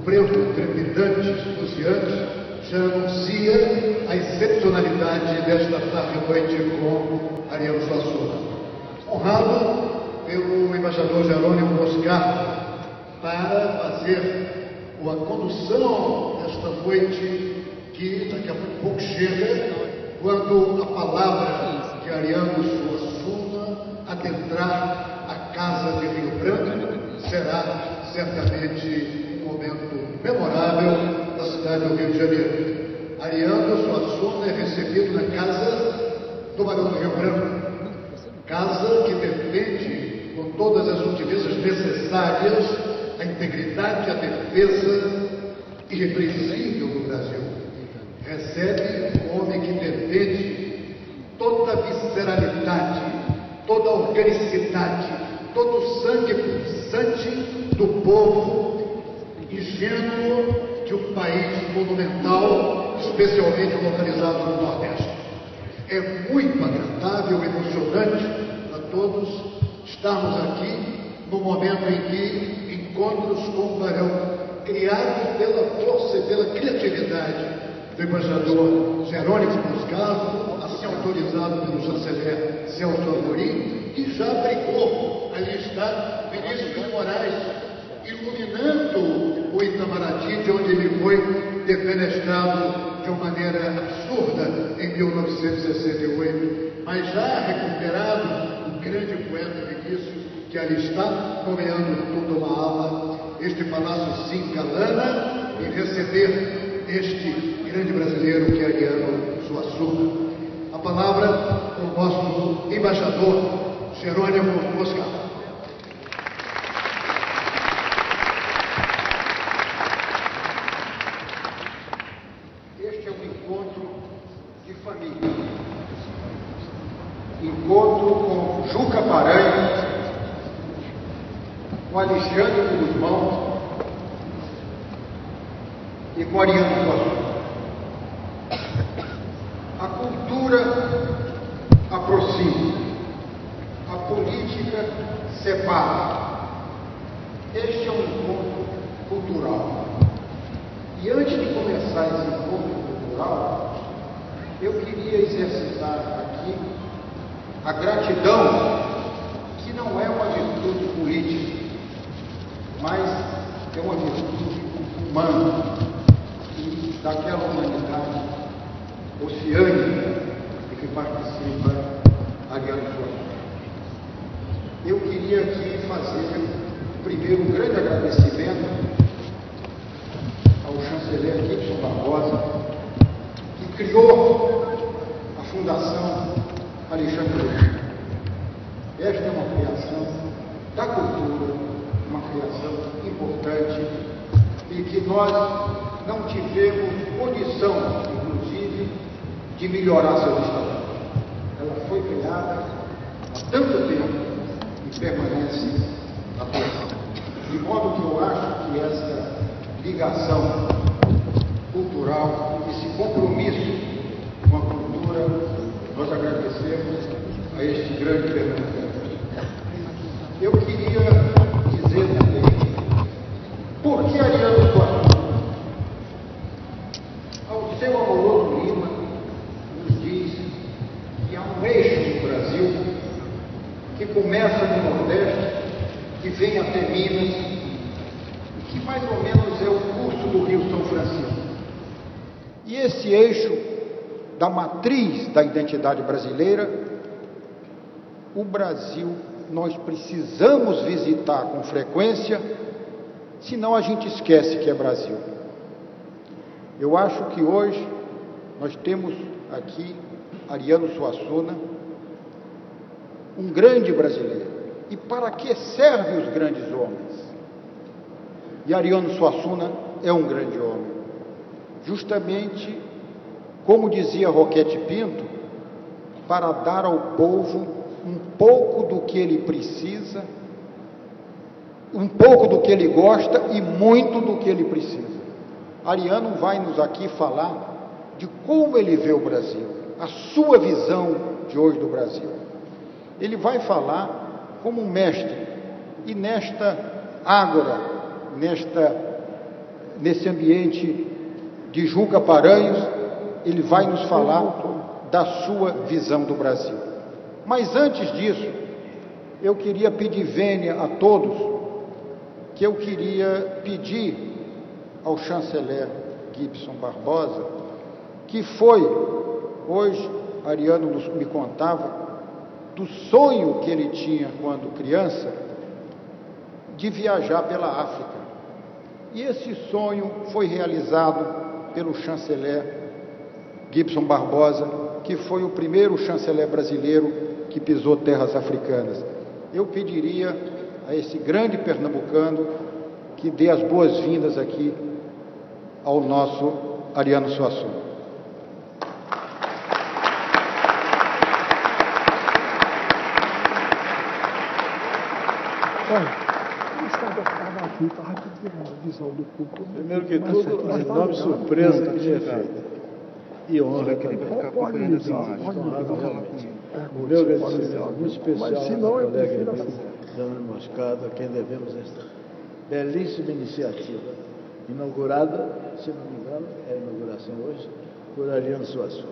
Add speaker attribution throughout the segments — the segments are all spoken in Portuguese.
Speaker 1: Supremo, trepidante, esfuziante, já anuncia a excepcionalidade desta tarde e noite com Ariano Suassuna. Honrado pelo embaixador Jerônimo Moscardo para fazer a condução desta noite, que daqui a pouco chega, quando a palavra de Ariano Suassuna adentrar a Casa de Rio Branco, será certamente um momento memorável da cidade do Rio de Janeiro. Ariano Suassuna é recebido na Casa do Barão do Rio Branco, casa que defende com todas as utilidades necessárias a integridade e a defesa irrepreensível do Brasil. Recebe um homem que defende toda a visceralidade, toda a organicidade, todo o sangue pulsante do povo ingênuo de um país monumental, especialmente localizado no Nordeste. É muito agradável, emocionante a todos estarmos aqui no momento em que encontros com o Barão, criados pela força e pela criatividade do embaixador Jerônimo Moscardo, assim autorizado pelo chanceler Celso Amorim, que já brigou. Ali está Vinícius de Moraes, iluminando o Itamaraty, de onde ele foi defenestrado de uma maneira absurda em 1968, mas já recuperado, o grande poeta Vinícius, que ali está, nomeando toda uma ala, este palácio se engalana em receber este grande brasileiro que é Ariano Suassuna. A palavra ao nosso embaixador Jerônimo Moscardo.
Speaker 2: Este é um encontro de família. Encontro com Juca Paranhos, com Alexandre Guzmão e com Ariano Suassuna. A cultura aproxima, a política separa. Este é um encontro cultural. E antes de começar esse encontro cultural, eu queria exercitar aqui a gratidão, que não é uma virtude política, mas é uma virtude humana, e daquela humanidade oceânica de que participa Ariano Suassuna. Eu queria aqui fazer, primeiro, um grande agradecimento ao chanceler Gibson Barbosa, que criou a Fundação Alexandre Guzmão. Esta é uma criação da cultura, uma criação importante, e que nós não tivemos condição, inclusive, de melhorar seu estado. Ela foi criada há tanto tempo e permanece atual. De modo que eu acho que essa ligação cultural, esse compromisso com a cultura, nós agradecemos a este grande pernambucano. Eu queria dizer também por que Ariano Suassuna. Ao seu Amoroso Lima nos diz que há um eixo no Brasil que começa no Nordeste, que vem até Minas, e que mais ou menos é o curso do Rio São Francisco. E esse eixo da matriz da identidade brasileira, o Brasil, nós precisamos visitar com frequência, senão a gente esquece que é Brasil. Eu acho que hoje nós temos aqui Ariano Suassuna, um grande brasileiro. E para que servem os grandes homens? E Ariano Suassuna é um grande homem. Justamente, como dizia Roquete Pinto, para dar ao povo um pouco do que ele precisa, um pouco do que ele gosta e muito do que ele precisa. Ariano vai nos aqui falar de como ele vê o Brasil, a sua visão de hoje do Brasil. Ele vai falar como um mestre, e nesta ágora, nesta nesse ambiente de Juca Paranhos, ele vai nos falar da sua visão do Brasil. Mas antes disso, eu queria pedir vênia a todos, que eu queria pedir ao chanceler Gibson Barbosa, que foi, hoje, Ariano me contava, do sonho que ele tinha quando criança, de viajar pela África. E esse sonho foi realizado pelo chanceler Gibson Barbosa, que foi o primeiro chanceler brasileiro que pisou terras africanas. Eu pediria a esse grande pernambucano que dê as boas-vindas aqui ao nosso Ariano Suassuna.
Speaker 3: Primeiro que tudo, enorme surpresa que tinha feito. E honra também. O meu agradecimento muito especial ao colega Dano Moscado, a quem devemos esta belíssima iniciativa, inaugurada, se não me engano, é a inauguração hoje, por Ariano Suassuna.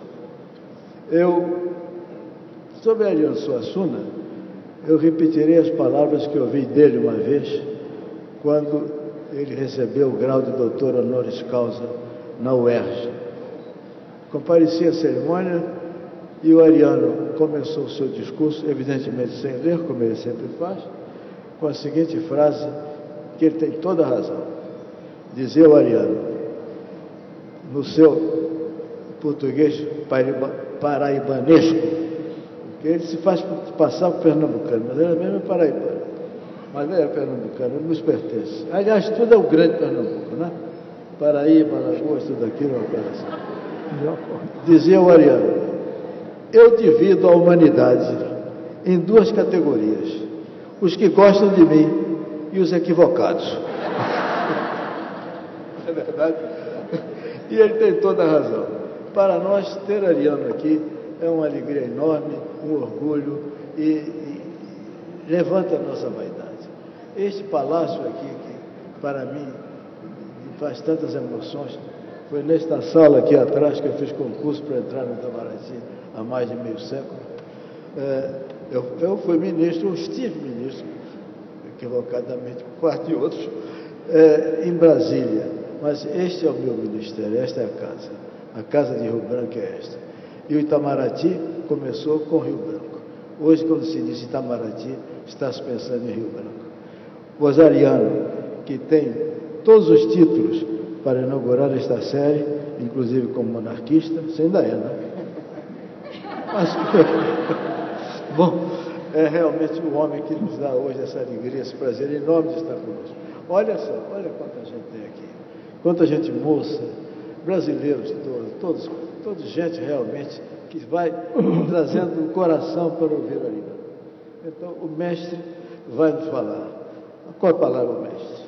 Speaker 3: Sobre Ariano Suassuna, eu repetirei as palavras que ouvi dele uma vez, quando ele recebeu o grau de doutor honoris causa na UERJ. Compareci à cerimônia e o Ariano começou o seu discurso, evidentemente sem ler, como ele sempre faz, com a seguinte frase, que ele tem toda a razão. Dizia o Ariano, no seu português paraibanesco, que ele se faz passar por pernambucano, mas ele é mesmo paraibano. Mas ele é pernambucano, ele nos pertence. Aliás, tudo é o grande Pernambuco, né? Paraíba, Alagoas, tudo aquilo, uma coisa assim. Dizia o Ariano, eu divido a humanidade em duas categorias, os que gostam de mim e os equivocados. É verdade? E ele tem toda a razão. Para nós, ter Ariano aqui é uma alegria enorme, um orgulho e levanta a nossa vaidade. Este palácio aqui, que para mim faz tantas emoções, foi nesta sala aqui atrás que eu fiz concurso para entrar no Itamaraty há mais de meio século. Eu fui ministro, eu estive ministro, equivocadamente por parte de outros, em Brasília. Mas este é o meu ministério, esta é a casa de Rio Branco é esta. E o Itamaraty começou com Rio Branco. Hoje, quando se diz Itamaraty, está se pensando em Rio Branco. O Ariano, que tem todos os títulos para inaugurar esta série, inclusive como monarquista, você ainda é, né? Mas, bom, é realmente o homem que nos dá hoje essa alegria, esse prazer enorme de estar conosco. Olha só, olha quanta gente tem aqui, quanta gente moça, brasileiros todos gente realmente que vai trazendo o coração para ouvir a língua. Então, o mestre vai nos falar. Qual a palavra, mestre?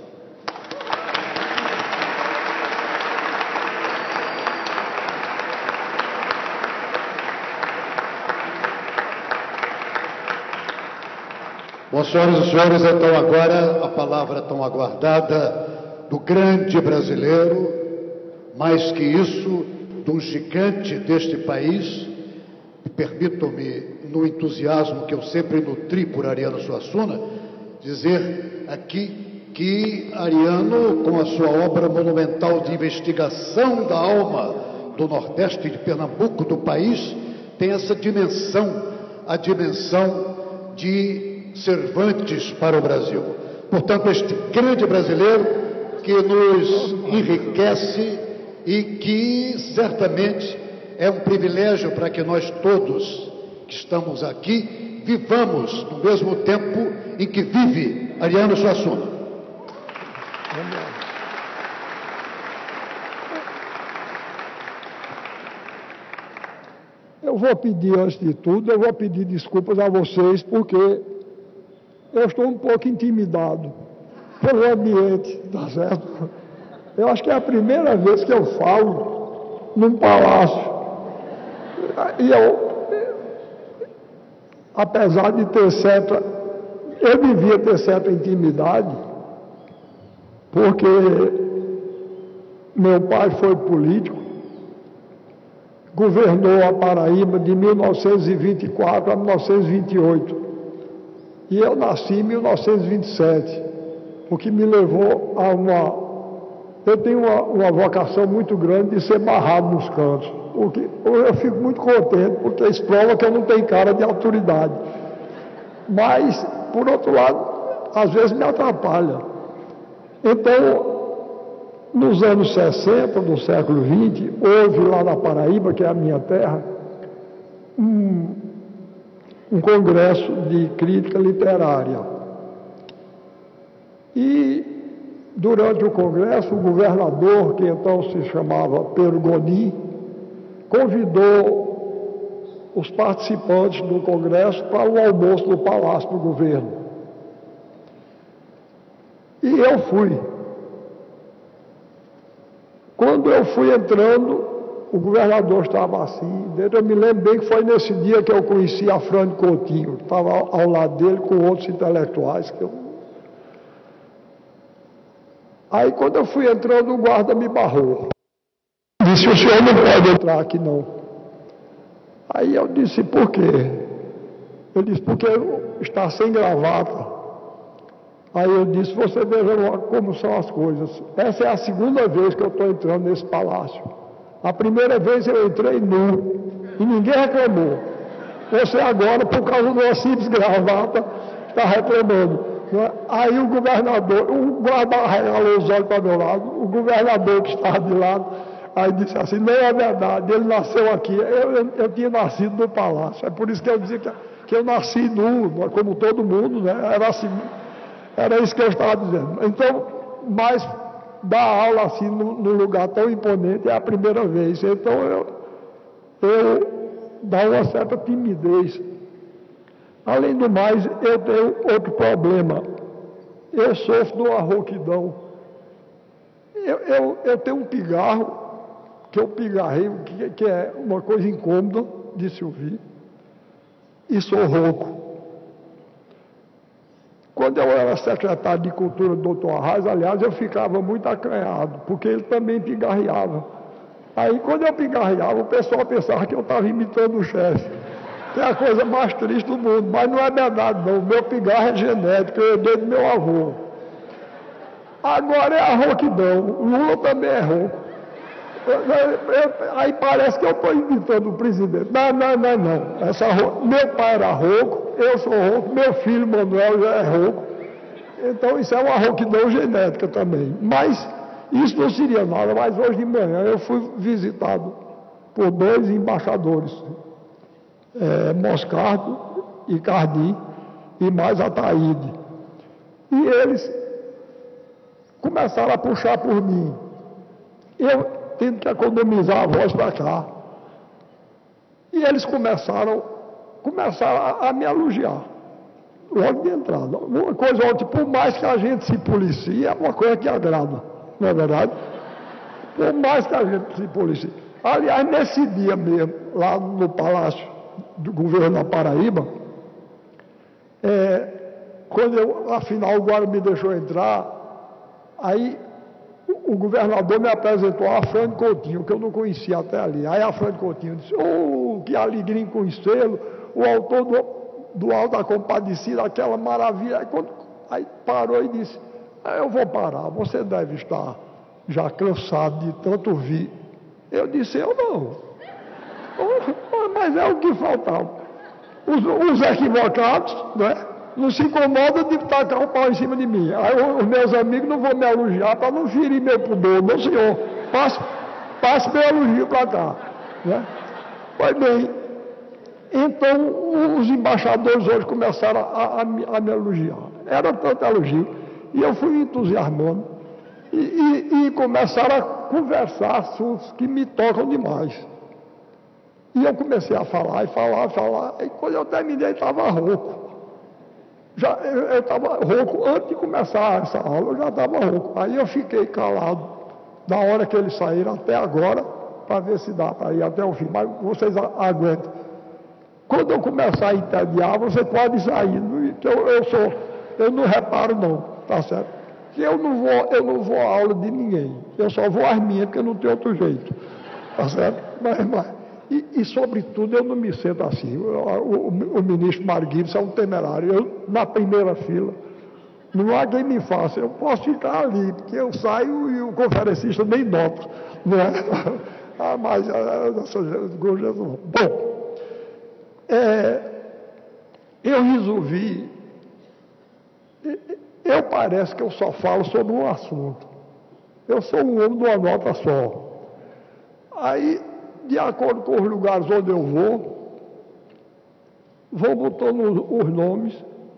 Speaker 1: Bom, senhoras e senhores, então agora a palavra tão aguardada do grande brasileiro, mais que isso, de um gigante deste país. Permitam-me, no entusiasmo que eu sempre nutri por Ariano Suassuna, dizer aqui que Ariano, com a sua obra monumental de investigação da alma do Nordeste de Pernambuco, do país, tem essa dimensão, a dimensão de Cervantes para o Brasil. Portanto, este grande brasileiro que nos enriquece e que certamente é um privilégio para que nós todos que estamos aqui vivamos no mesmo tempo em que vive Ariano Suassuna.
Speaker 4: Eu vou pedir, antes de tudo, eu vou pedir desculpas a vocês, porque eu estou um pouco intimidado pelo ambiente, tá certo? Eu acho que é a primeira vez que eu falo num palácio. E apesar de ter certa, eu devia ter certa intimidade, porque Meu pai foi político, governou a Paraíba de 1924 a 1928. E eu nasci em 1927, o que me levou a uma... Eu tenho uma vocação muito grande de ser barrado nos cantos. Eu fico muito contente, porque isso prova que eu não tenho cara de autoridade. Mas, por outro lado, às vezes me atrapalha. Então, nos anos 60 do século XX, houve lá na Paraíba, que é a minha terra, um congresso de crítica literária. E, durante o congresso, o governador, que então se chamava Pedro Gonin, convidou os participantes do congresso para o almoço do Palácio do Governo. E eu fui. Quando eu fui entrando, o governador estava assim. Eu me lembro bem que foi nesse dia que eu conheci a Fran Coutinho, que estava ao lado dele com outros intelectuais. Aí, quando eu fui entrando, o guarda me barrou. Disse: o senhor não pode entrar aqui, não. Aí eu disse: por quê? Ele disse: porque está sem gravata. Aí eu disse: você veja como são as coisas. Essa é a segunda vez que eu estou entrando nesse palácio. A primeira vez eu entrei nu e ninguém reclamou. Você agora, por causa de uma simples gravata, está reclamando. Aí o governador, o guarda regalou os olhos para meu lado, o governador que estava de lado, aí disse assim: não é verdade, ele nasceu aqui. Eu tinha nascido no palácio. É por isso que eu dizia que eu nasci nu, como todo mundo, né? Era assim. Era isso que eu estava dizendo. Então, mas dar aula assim num lugar tão imponente é a primeira vez. Então eu dá uma certa timidez. Além do mais, eu tenho outro problema. Eu sofro de uma rouquidão. Eu tenho um pigarro, que eu pigarrei, que é uma coisa incômoda de se ouvir, e sou rouco. Quando eu era secretário de Cultura do Dr. Arraes, aliás, eu ficava muito acanhado, porque ele também pigarreava. Aí, quando eu pigarreava, o pessoal pensava que eu estava imitando o chefe, que é a coisa mais triste do mundo, mas não é verdade, não. O meu pigarro é genético, eu herdei do meu avô. Agora é a rouquidão, o Lula também é rouco. Aí parece que eu estou imitando o presidente. Não. Meu pai era rouco, eu sou rouco, meu filho Manuel já é rouco. Então isso é uma rouquidão genética também. Mas isso não seria nada. Mas hoje de manhã eu fui visitado por dois embaixadores, Moscardo e Cardim, e mais Ataíde. E eles começaram a puxar por mim. Eu tendo que economizar a voz para cá. E eles começaram a me elogiar, logo de entrada. Uma coisa ótima, por mais que a gente se policie, é uma coisa que agrada, não é verdade? Por mais que a gente se policie. Aliás, nesse dia mesmo, lá no Palácio do Governo da Paraíba, quando afinal o guarda me deixou entrar, aí o governador me apresentou a Fran Coutinho, que eu não conhecia até ali. Aí a Fran Coutinho disse: que alegria em conhecê-lo, o autor do Alto da Compadecida, aquela maravilha. Aí parou e disse: eu vou parar, você deve estar já cansado de tanto ouvir. Eu disse: eu não. Mas é o que faltava. Os equivocados, né? Não se incomoda de tacar o pau em cima de mim. Aí os meus amigos não vão me elogiar para não ferir meu pudor. Não, senhor. Passe meu elogio para cá. Né? Pois bem, então os embaixadores hoje começaram a me elogiar. Era tanto elogio. E eu fui entusiasmando. E começaram a conversar assuntos que me tocam demais. E eu comecei a falar. E quando eu terminei, estava rouco. Eu estava rouco, antes de começar essa aula, eu já estava rouco. Aí eu fiquei calado, da hora que eles saíram até agora, para ver se dá para ir até o fim. Mas vocês aguentam. Quando eu começar a entediar, você pode sair. Eu não reparo não, tá certo? que eu não vou à aula de ninguém. Eu só vou às minhas, porque não tem outro jeito. Tá certo? E sobretudo, eu não me sinto assim. O ministro Marguives é um temerário. Eu, na primeira fila, não há quem me faça. Eu posso ficar ali, porque eu saio e o conferencista nem nota. Não é? Bom, eu resolvi. Eu parece que eu só falo sobre um assunto. Eu sou um homem de uma nota só. Aí, de acordo com os lugares onde eu vou botando os nomes,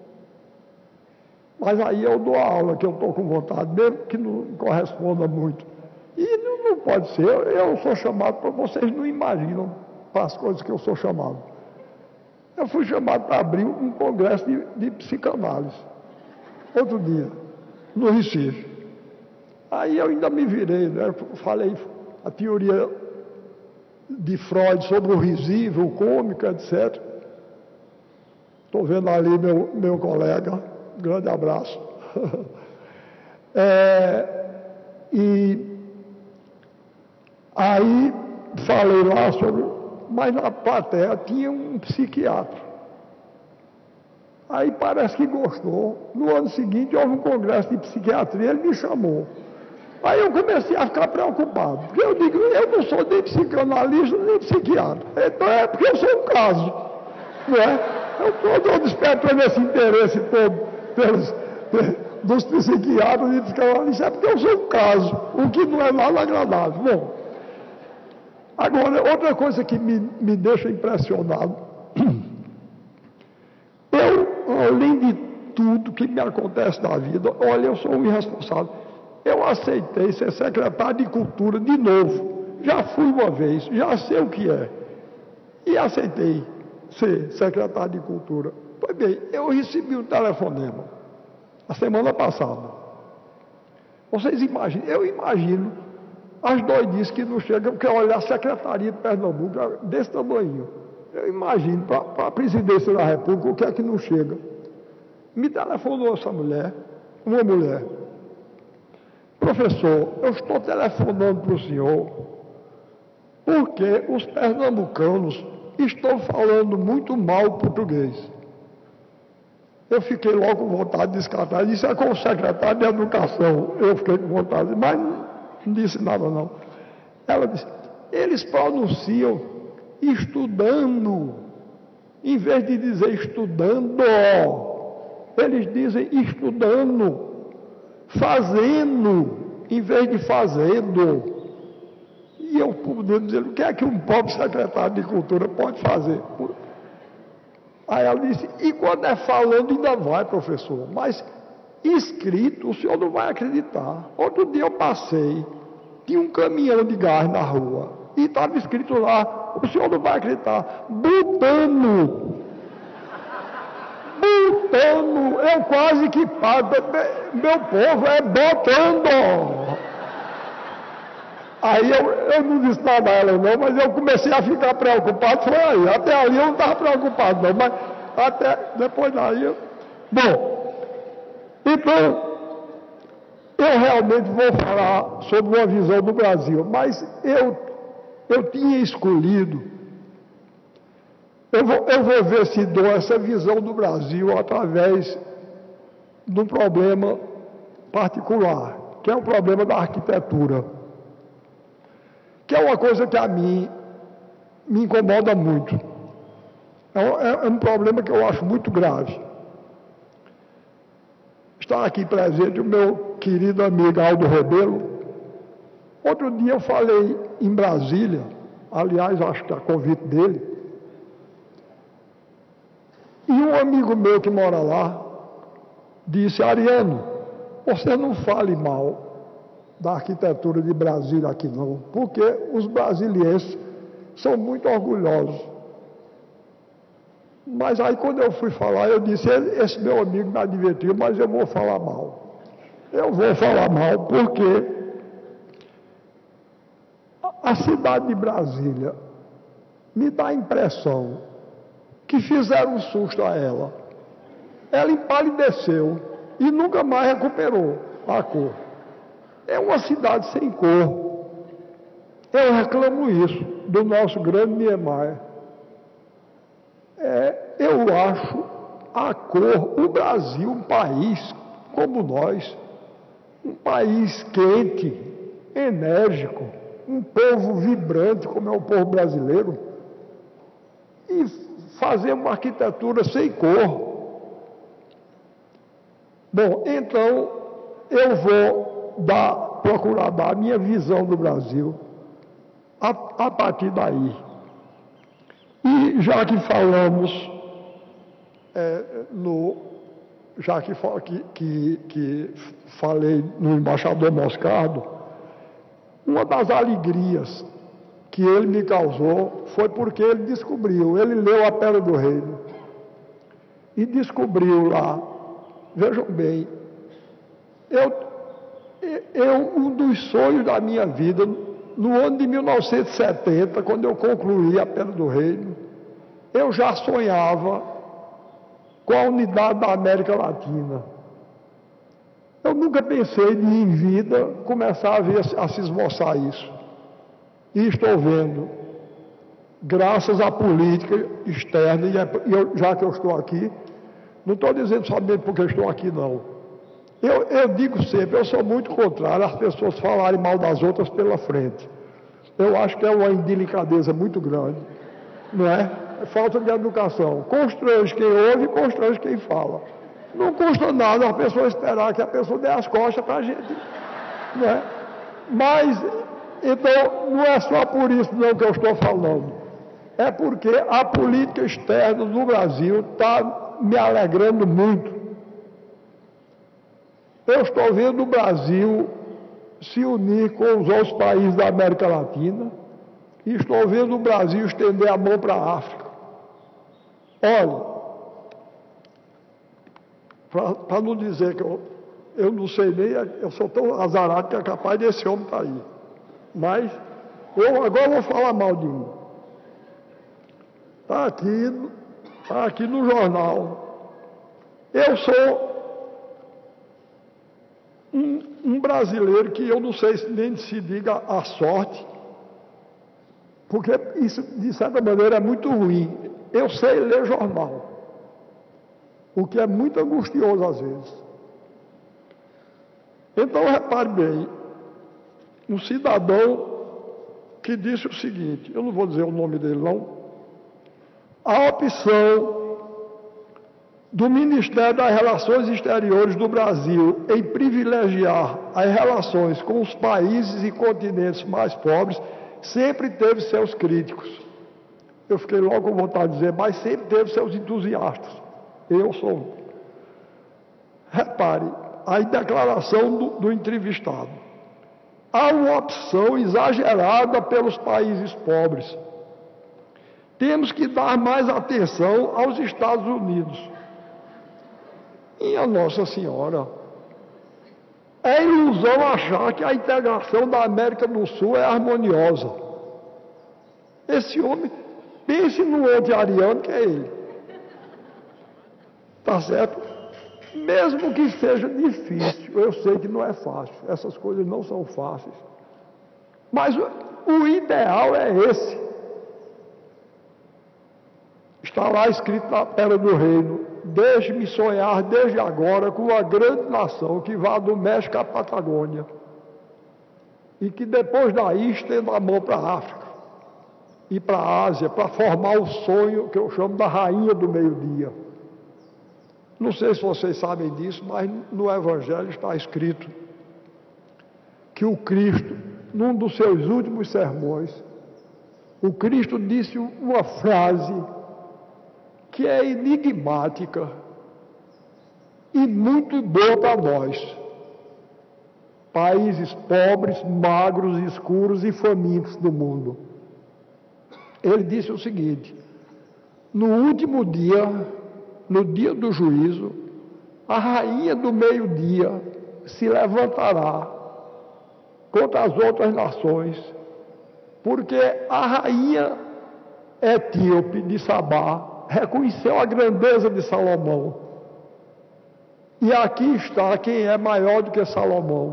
Speaker 4: mas aí eu dou a aula que eu estou com vontade, mesmo que não corresponda muito. E não pode ser, eu sou chamado para vocês não imaginam para as coisas que eu sou chamado. Eu fui chamado para abrir um congresso de psicanálise, outro dia, no Recife. Aí eu ainda me virei, né? Falei a teoria de Freud sobre o risível, o cômico, etc. Estou vendo ali meu colega, um grande abraço. E aí falei lá sobre, mas na plateia tinha um psiquiatra. Aí parece que gostou. No ano seguinte houve um congresso de psiquiatria, ele me chamou. Aí eu comecei a ficar preocupado, porque eu digo, eu não sou nem psicanalista, nem psiquiatra. Então é porque eu sou um caso, não é? Eu estou despertando esse interesse todo dos psiquiatras e psicanalistas, é porque eu sou um caso, o que não é nada agradável. Bom, agora, outra coisa que me deixa impressionado, além de tudo que me acontece na vida, olha, eu sou um irresponsável. Eu aceitei ser secretário de Cultura de novo. Já fui uma vez, já sei o que é. E aceitei ser secretário de Cultura. Pois bem, eu recebi um telefonema a semana passada. Vocês imaginam? Eu imagino as doidices que não chegam, porque olha, a Secretaria de Pernambuco é desse tamanho. Eu imagino, para a presidência da República, o que é que não chega. Me telefonou essa mulher, uma mulher. Professor, eu estou telefonando para o senhor porque os pernambucanos estão falando muito mal português. Eu fiquei logo com vontade de descartar. Isso é com o secretário de Educação. Eu fiquei com vontade, mas não disse nada não. Ela disse, eles pronunciam estudando, em vez de dizer estudando, eles dizem estudando. Fazendo, em vez de fazendo. E eu pude dizer, o que é que um pobre secretário de Cultura pode fazer? Aí ela disse, e quando é falando ainda vai, professor, mas escrito o senhor não vai acreditar. Outro dia eu passei, tinha um caminhão de gás na rua, e estava escrito lá, o senhor não vai acreditar, butano. Botando, eu quase que pago, meu povo é botando. Aí eu não disse nada a ela não, mas eu comecei a ficar preocupado, foi aí, até ali eu não estava preocupado não, mas até depois daí, bom, então, eu realmente vou falar sobre uma visão do Brasil, mas eu tinha escolhido. Eu vou ver se dou essa visão do Brasil através de um problema particular, que é o problema da arquitetura, que é uma coisa que a mim me incomoda muito. É um problema que eu acho muito grave. Está aqui presente o meu querido amigo Aldo Rebelo. Outro dia eu falei em Brasília, aliás, acho que a convite dele, e um amigo meu que mora lá disse, Ariano, você não fale mal da arquitetura de Brasília aqui não, porque os brasilienses são muito orgulhosos. Mas aí quando eu fui falar, eu disse, esse meu amigo me advertiu, mas eu vou falar mal. Eu vou falar mal porque a cidade de Brasília me dá a impressão que fizeram um susto a ela. Ela empalideceu e nunca mais recuperou. a cor. É uma cidade sem cor. Eu reclamo isso do nosso grande Niemeyer. Eu acho a cor, o Brasil, um país como nós, um país quente, enérgico, um povo vibrante como é o povo brasileiro, e fazer uma arquitetura sem cor. Bom, então eu vou procurar dar a minha visão do Brasil a partir daí. E já que falamos, já que falei no embaixador Moscardo, uma das alegrias que ele me causou foi porque ele descobriu, ele leu A Pedra do Reino e descobriu lá, vejam bem, um dos sonhos da minha vida, no ano de 1970, quando eu concluí A Pedra do Reino, eu já sonhava com a unidade da América Latina. Eu nunca pensei de, em vida, começar a se esboçar isso. E estou vendo, graças à política externa, já que eu estou aqui, não estou dizendo somente porque eu estou aqui, não. Eu digo sempre, eu sou muito contrário às pessoas falarem mal das outras pela frente. Eu acho que é uma indelicadeza muito grande, não é? É falta de educação. Constrange quem ouve e constrange quem fala. Não custa nada a pessoa esperar que a pessoa dê as costas para a gente, não é? Mas, então, não é só por isso não que eu estou falando. É porque a política externa do Brasil está me alegrando muito. Eu estou vendo o Brasil se unir com os outros países da América Latina e estou vendo o Brasil estender a mão para a África. Olha, para não dizer que eu não sei nem, eu sou tão azarado que é capaz desse homem estar aí. Mas eu agora vou falar mal de um. Está aqui no jornal. Eu sou um brasileiro que eu não sei nem se diga a sorte, porque isso, de certa maneira, é muito ruim. Eu sei ler jornal, o que é muito angustioso às vezes. Então, repare bem, um cidadão que disse o seguinte, eu não vou dizer o nome dele não, a opção do Ministério das Relações Exteriores do Brasil em privilegiar as relações com os países e continentes mais pobres sempre teve seus críticos. Eu fiquei logo com vontade de dizer, mas sempre teve seus entusiastas. Eu sou um. Repare, a declaração do entrevistado. Há uma opção exagerada pelos países pobres. Temos que dar mais atenção aos Estados Unidos. E a Nossa Senhora, é ilusão achar que a integração da América do Sul é harmoniosa. Esse homem, pense no anti-ariano que é ele. Tá certo? Mesmo que seja difícil, eu sei que não é fácil, essas coisas não são fáceis. Mas o ideal é esse. Está lá escrito na Pedra do Reino: deixe-me sonhar desde agora com uma grande nação que vá do México à Patagônia e que depois daí estenda a mão para a África e para a Ásia, para formar o sonho que eu chamo da rainha do meio-dia. Não sei se vocês sabem disso, mas no Evangelho está escrito que o Cristo, num dos seus últimos sermões, o Cristo disse uma frase que é enigmática e muito boa para nós, países pobres, magros, escuros e famintos do mundo. Ele disse o seguinte: no último dia, no dia do juízo, a rainha do meio-dia se levantará contra as outras nações, porque a rainha etíope de Sabá reconheceu a grandeza de Salomão E aqui está quem é maior do que Salomão.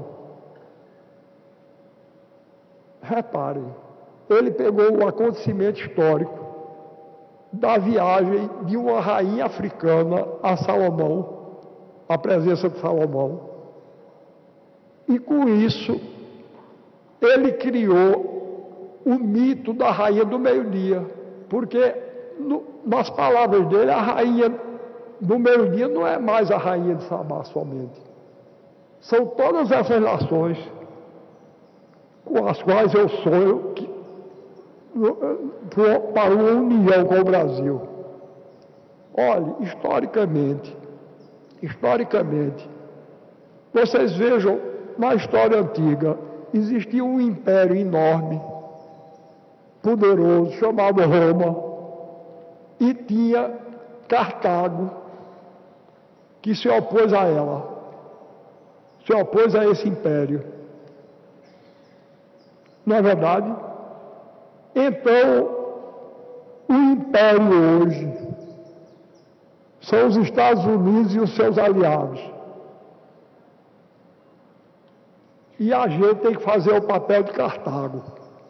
Speaker 4: Reparem, ele pegou o acontecimento histórico da viagem de uma rainha africana a Salomão, a presença de Salomão, e com isso ele criou o mito da rainha do meio-dia, porque nas palavras dele, a rainha do meio-dia não é mais a rainha de Sabá somente. São todas essas nações com as quais eu sonho para uma união com o Brasil. Olhe, historicamente, vocês vejam, na história antiga, existia um império enorme, poderoso, chamado Roma, e tinha Cartago, que se opôs a ela, se opôs a esse império. Não é verdade? Então, o império hoje são os Estados Unidos e os seus aliados. E a gente tem que fazer o papel de Cartago.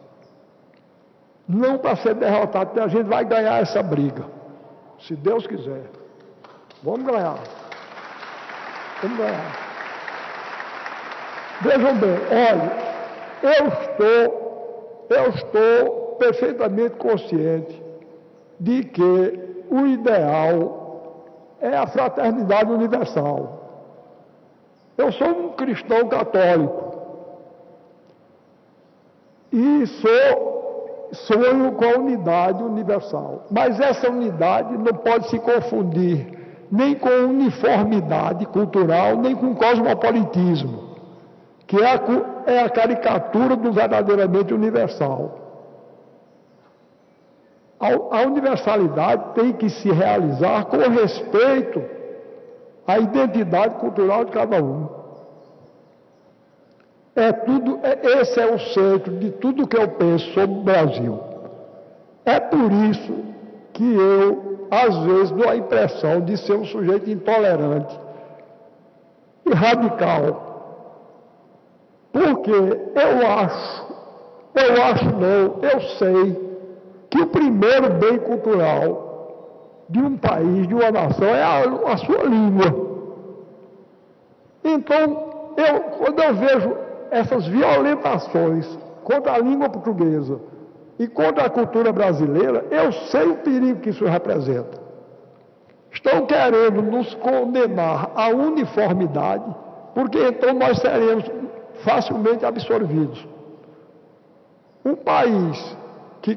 Speaker 4: Não para ser derrotado, porque a gente vai ganhar essa briga. Se Deus quiser. Vamos ganhar. Vamos ganhar. Vejam bem, olha, eu estou perfeitamente consciente de que o ideal é a fraternidade universal. Eu sou um cristão católico e sonho com a unidade universal, mas essa unidade não pode se confundir nem com uniformidade cultural, nem com cosmopolitismo, que é a caricatura do verdadeiramente universal. A universalidade tem que se realizar com respeito à identidade cultural de cada um. Esse é o centro de tudo que eu penso sobre o Brasil. É por isso que eu, às vezes, dou a impressão de ser um sujeito intolerante e radical. Porque eu sei que o primeiro bem cultural de um país, de uma nação, é a sua língua. Então, quando eu vejo essas violentações contra a língua portuguesa e contra a cultura brasileira, eu sei o perigo que isso representa. Estão querendo nos condenar à uniformidade, porque então nós seremos facilmente absorvidos. Um país que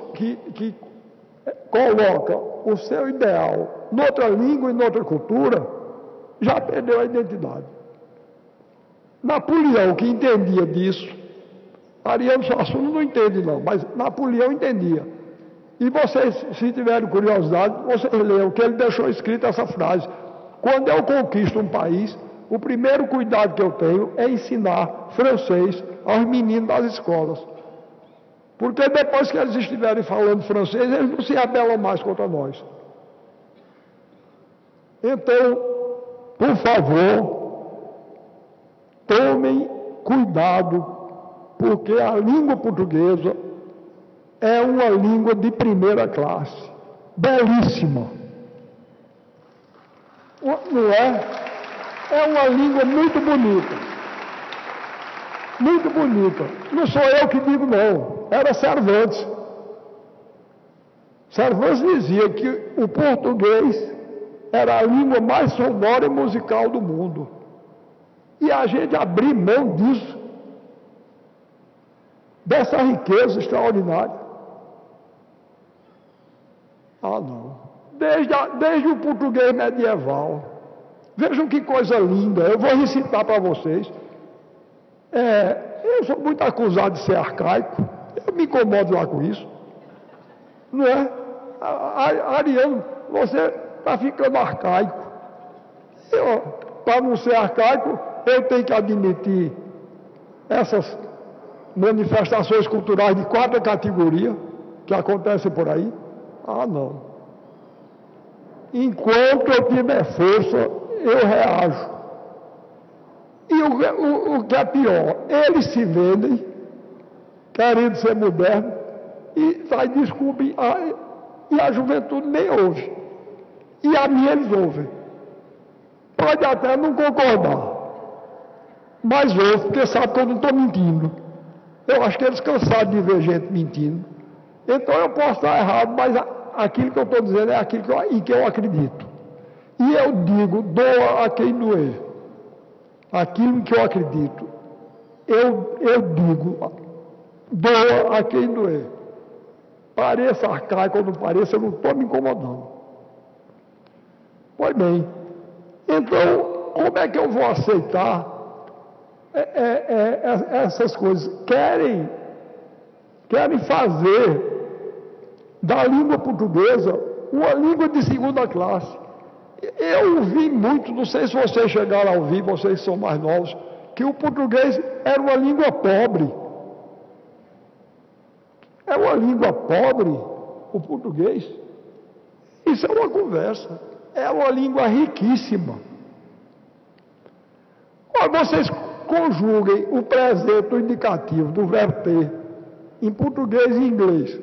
Speaker 4: coloca o seu ideal noutra língua e noutra cultura, já perdeu a identidade. Napoleão, que entendia disso, Ariano Suassuna não entende não, mas Napoleão entendia. E vocês, se tiverem curiosidade, vocês leiam que ele deixou escrita essa frase: quando eu conquisto um país, o primeiro cuidado que eu tenho é ensinar francês aos meninos das escolas. Porque depois que eles estiverem falando francês, eles não se rebelam mais contra nós. Então, por favor, tomem cuidado, porque a língua portuguesa é uma língua de primeira classe, belíssima. Não é? É uma língua muito bonita. Muito bonita. Não sou eu que digo não, era Cervantes. Cervantes dizia que o português era a língua mais sonora e musical do mundo. E a gente abrir mão disso, dessa riqueza extraordinária. Ah, não. Desde o português medieval. Vejam que coisa linda. Eu vou recitar para vocês. Eu sou muito acusado de ser arcaico. Eu me incomodo lá com isso. Não é? Ariano, você está ficando arcaico. Para não ser arcaico, eu tenho que admitir essas manifestações culturais de quarta categoria que acontecem por aí. Ah, não. Enquanto eu tiver força, eu reajo. E o que é pior, eles se vendem, querendo ser modernos, e faz desculpa, e a juventude nem ouve. E a minha eles ouvem. Pode até não concordar, mas ouve, porque sabe que eu não estou mentindo. Eu acho que eles cansaram de ver gente mentindo. Então eu posso estar errado, mas aquilo que eu estou dizendo é aquilo em que eu acredito. E eu digo, doa a quem doer. Aquilo em que eu acredito, eu digo, doa a quem doer. Pareça arcaico ou não pareça, eu não estou me incomodando. Pois bem, então, como é que eu vou aceitar essas coisas? Querem fazer da língua portuguesa uma língua de segunda classe. Eu vi muito, não sei se vocês chegaram a ouvir, vocês são mais novos, que o português era uma língua pobre. É uma língua pobre, o português. Isso é uma conversa. É uma língua riquíssima. Ora, vocês conjuguem o presente, o indicativo do verbo ter, em português e inglês.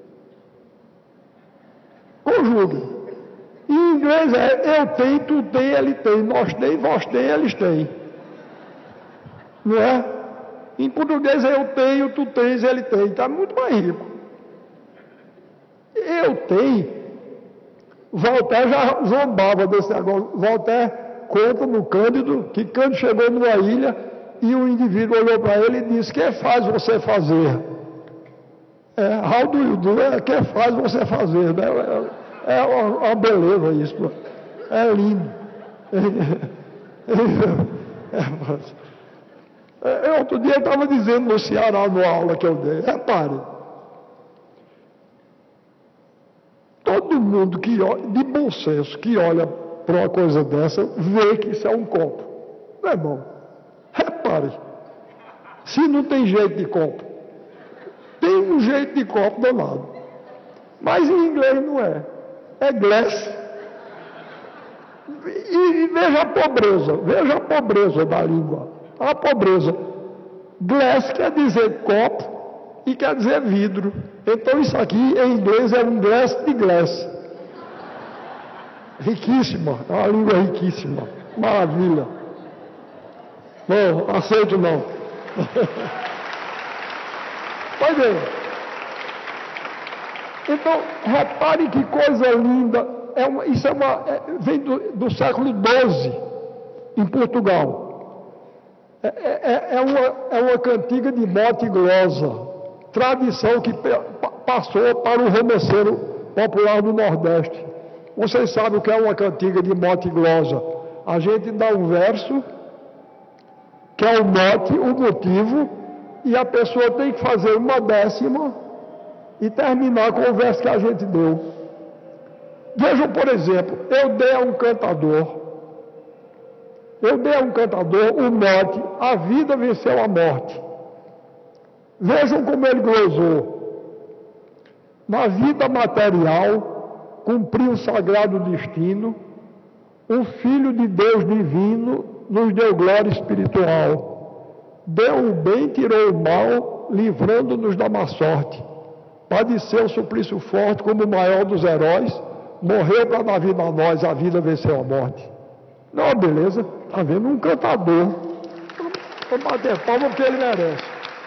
Speaker 4: Conjuguem. Em inglês é eu tenho, tu tem, ele tem, nós tem, vós tem, eles têm. Não é? Em português é eu tenho, tu tens, ele tem. Está muito mais rico. Eu tenho. Voltaire já zombava desse negócio. Voltaire conta no Cândido que Cândido chegou numa ilha e o indivíduo olhou para ele e disse: "Que faz você fazer?" How do you do? Que faz você fazer? Né? É uma beleza isso. É lindo. Outro dia eu estava dizendo no Ceará, numa aula que eu dei, repare, todo mundo de bom senso que olha para uma coisa dessa, vê que isso é um copo. Não é bom? Repare, se não tem jeito de copo, tem um jeito de copo danado. Mas em inglês não é. É glass. E veja a pobreza da língua. A pobreza. Glass quer dizer copo e quer dizer vidro. Então isso aqui em inglês é um glass de glass. Riquíssima, é uma língua riquíssima. Maravilha. Não, aceito não. Pois bem. Então, repare que coisa linda. Vem do século XII, em Portugal. É uma cantiga de mote glosa, tradição que passou para o romanceiro popular do Nordeste. Vocês sabem o que é uma cantiga de mote glosa? A gente dá um verso, que é o mote, o motivo, e a pessoa tem que fazer uma décima e terminar com o verso que a gente deu. Vejam, por exemplo, eu dei a um cantador o mote, a vida venceu a morte. Vejam como ele glosou. Na vida material, cumpriu o sagrado destino, o Filho de Deus divino nos deu glória espiritual. Deu o bem, tirou o mal, livrando-nos da má sorte. Padeceu o suplício forte como o maior dos heróis, morreu para dar vida a nós, a vida venceu a morte. Não, beleza? Está vendo um cantador. Vamos bater palma porque ele merece.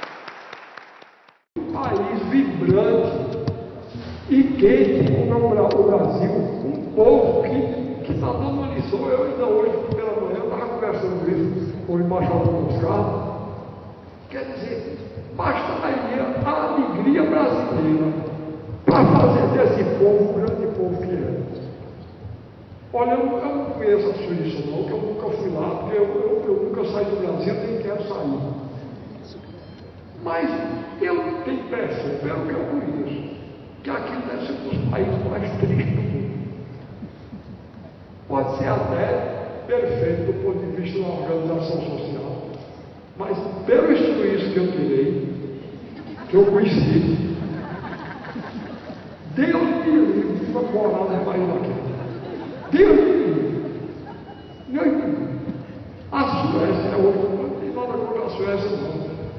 Speaker 4: Um país vibrante e quente como é o Brasil, um povo que está dando uma lição. Eu ainda hoje, pela manhã, estava conversando isso com o embaixador dos carros. Quer dizer, bastaria a alegria brasileira para fazer desse povo o grande povo que é. Olha, eu não conheço a Suíça não, que eu nunca fui lá, porque eu nunca saí do Brasil, nem quero sair. Mas eu tenho percebido que eu conheço, que aquilo deve ser um dos países mais tristes do mundo. Pode ser até perfeito do ponto de vista da organização social, mas pelo suíço que eu tirei, que eu conheci, Deus me livre de uma moral de país daquele. Deus me livre.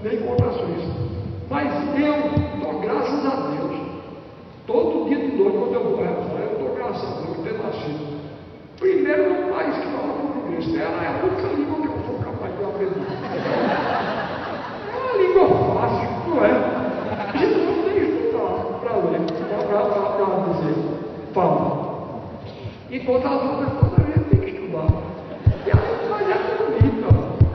Speaker 5: nem contra a Suíça. Mas eu dou graças a Deus. Todo dia de noite, quando eu vou rezar, eu dou graças a Deus por ter nascido. Primeiro no país que fala português. Ela é a única língua que eu sou capaz de aprender. É uma língua fácil, não é? A gente não tem que estudar para ler, para dizer, fala. Enquanto as outras coisas a gente tem que estudar. E a linguagem é bonita.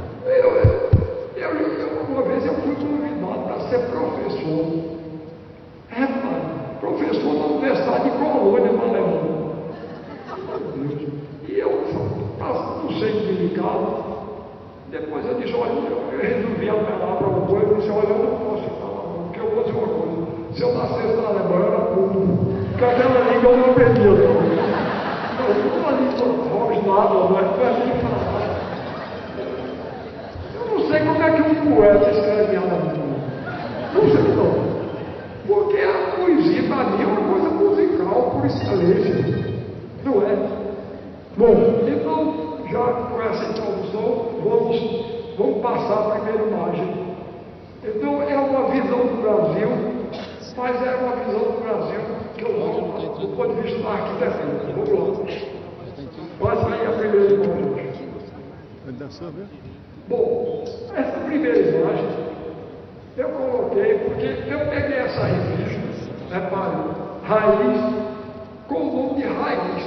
Speaker 5: Uma vez eu fui convidado para ser professor. Professor da Universidade de Colônia, na Alemanha. E eu não sei delicado. Depois eu disse, olha, eu resolvi apelar para o povo. Eu disse, olha, eu não posso ir para lá, porque eu vou dizer uma coisa. Se eu nascesse na Alemanha, eu era puto. Porque aquela língua eu não aprendia. Uma língua rosnada, não é língua. Eu não sei como é que um poeta escreve alemão. Não sei não. Porque a poesia, para mim, é uma coisa musical por excelência. Não é? Bom, então, já com essa introdução, vamos passar a primeira imagem. Então, é uma visão do Brasil, mas é uma visão do Brasil que eu vou do ponto de vista da arquitetura. Vamos lá. Passa aí a primeira imagem. Bom, essa primeira imagem eu coloquei porque eu peguei essa revista, repare, Raiz, com o nome de Raiz,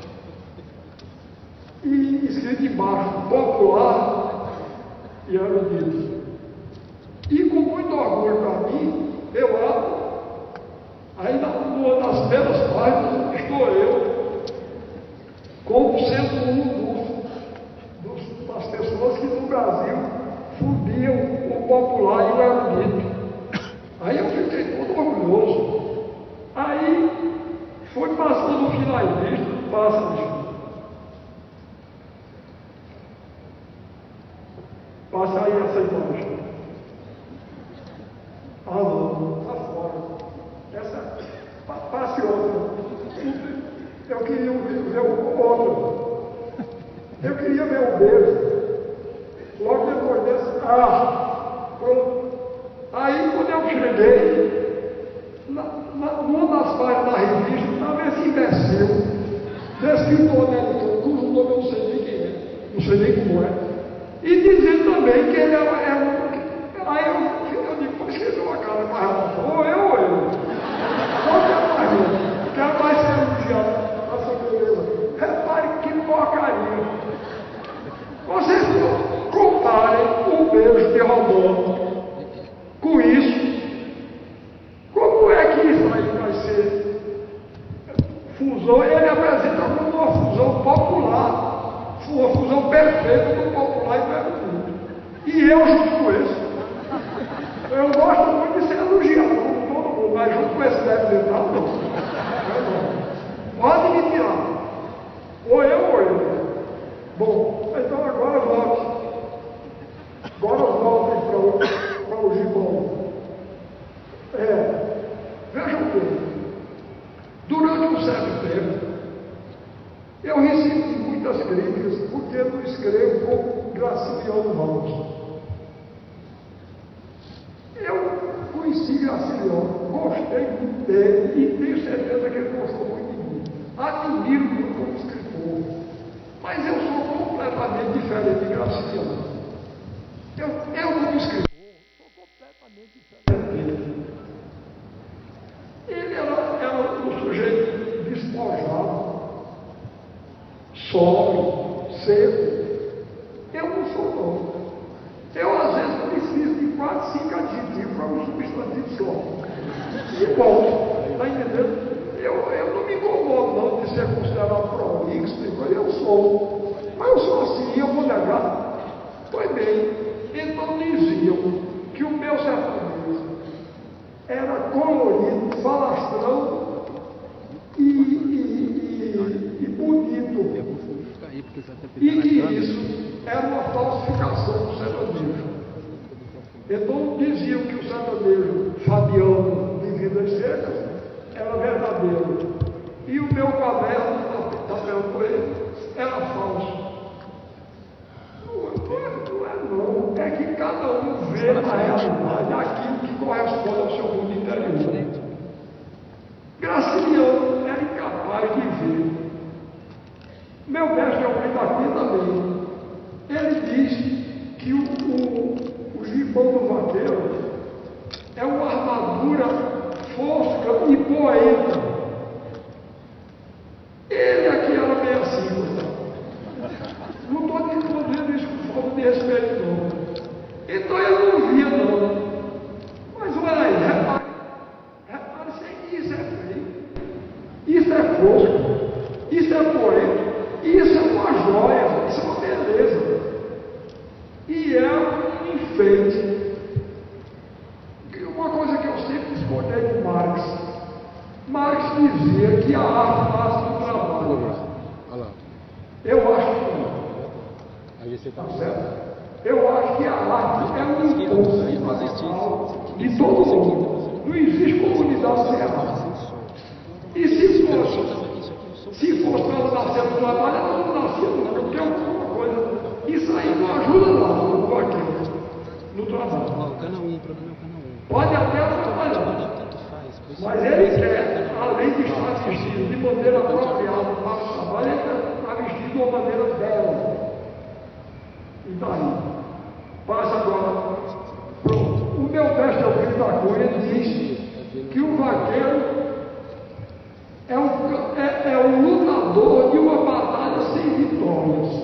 Speaker 5: e escrito embaixo, popular e erudito. E com muito orgulho para mim, eu abro, aí numa das primeiras páginas estou eu, como sendo das pessoas que no Brasil fundiam o popular e o erudito. Aí eu fiquei todo orgulhoso. Aí foi passando o finalista, passa, bicho. Passa aí essa imagem. Ah não, está fora. Essa, passe outra. Eu queria ver outra. Eu queria ver o beijo. Logo depois desse, pronto. Aí quando eu cheguei, numa das páginas da revista, estava esse imbecil, desse escritor americano, cujo nome eu não sei nem quem é, não sei nem como é, e dizendo também que ele era um. Aí eu digo, pô, escreveu uma cara mais rápida, ou eu. Qual que é mais eu? Quero mais ser elogiado, essa beleza. Repare que porcaria. Vocês comparem o beijo de Rodolfo com isso. Como é que isso aí vai ser fusão? Ele apresenta como uma fusão popular, uma fusão perfeita do popular e do erudito. E eu junto com isso. Eu gosto muito de ser elogiado, como todo mundo, mas junto com esse deve mental, não. Pode me tirar. Ou eu. Bom, então agora volte. Agora voltem para o Gibão. Vejam bem, durante um certo tempo, eu recebi muitas críticas porque eu não escrevo como Graciliano Ramos. Eu conheci Graciliano, gostei muito dele e tenho certeza que ele gostou muito de mim. Admiro muito como escritor. Mas eu sou completamente diferente de Graciliano. Eu como escritor, sou completamente diferente dele. Ele era um sujeito despojado, sóbrio, seco. Eu não sou não. Eu às vezes preciso de 4, 5 adjetivos para um substantivo só. E bom, está entendendo? Eu não me incomodo não de ser considerado prolixo, eu sou. Mas eu sou assim, eu vou negar. Pois bem, então diziam que o meu sertanejo era colorido, falastrão e bonito. E que isso era uma falsificação do sertanejo. Então diziam que o sertanejo Fabiano de Vidas Secas era verdadeiro. E o meu caderno, papel coelho, era falso. Não é não. É que cada um vê na realidade aquilo que corresponde ao seu mundo interior. Graciliano era incapaz de ver. Meu mestre Alfredo da Cunha também. Ele diz que o gibão do vaqueiro é uma armadura fosca e poeta. Ele aqui era meio assim, não estou dizendo isso com falta de respeito, não. Então eu não via, não. Mas olha aí, repare se isso é feio, isso é fosco, isso é poeta, isso é uma joia, isso é uma beleza. E é um enfeite. Uma coisa que eu sempre discordei com Marx. Marx dizia que a arte nasce do trabalho. Eu acho que não. Está certo? Eu acho que a arte é um impulso de todo mundo. Não existe comunidade sem arte. E se fosse para ela nascer do trabalho, ela não nascia nunca, porque é uma coisa. Isso aí não ajuda nada no vaqueiro, no trabalho. Pode até trabalhar, mas ele quer, além de estar vestido de maneira apropriada para o trabalho, ele está vestido de uma maneira bela. E daí? Passa agora. Pronto. O meu mestre Alfredo da Cunha diz que o vaqueiro é o lutador de uma batalha sem vitórias.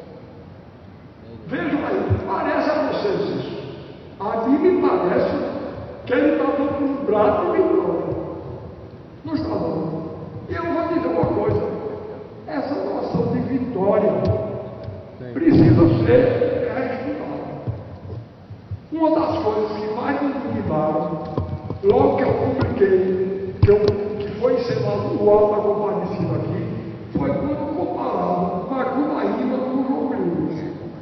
Speaker 5: Vejam aí, parece a vocês isso. A mim me parece que ele está dando um braço de vitória. Não está dando. E eu vou dizer uma coisa: essa noção de vitória precisa ser reestudada. Uma das coisas que mais me indignaram, logo que eu publiquei, que foi ensinado o Alto da Compadecida aqui, foi quando compararam Macunaíma com João Grilo.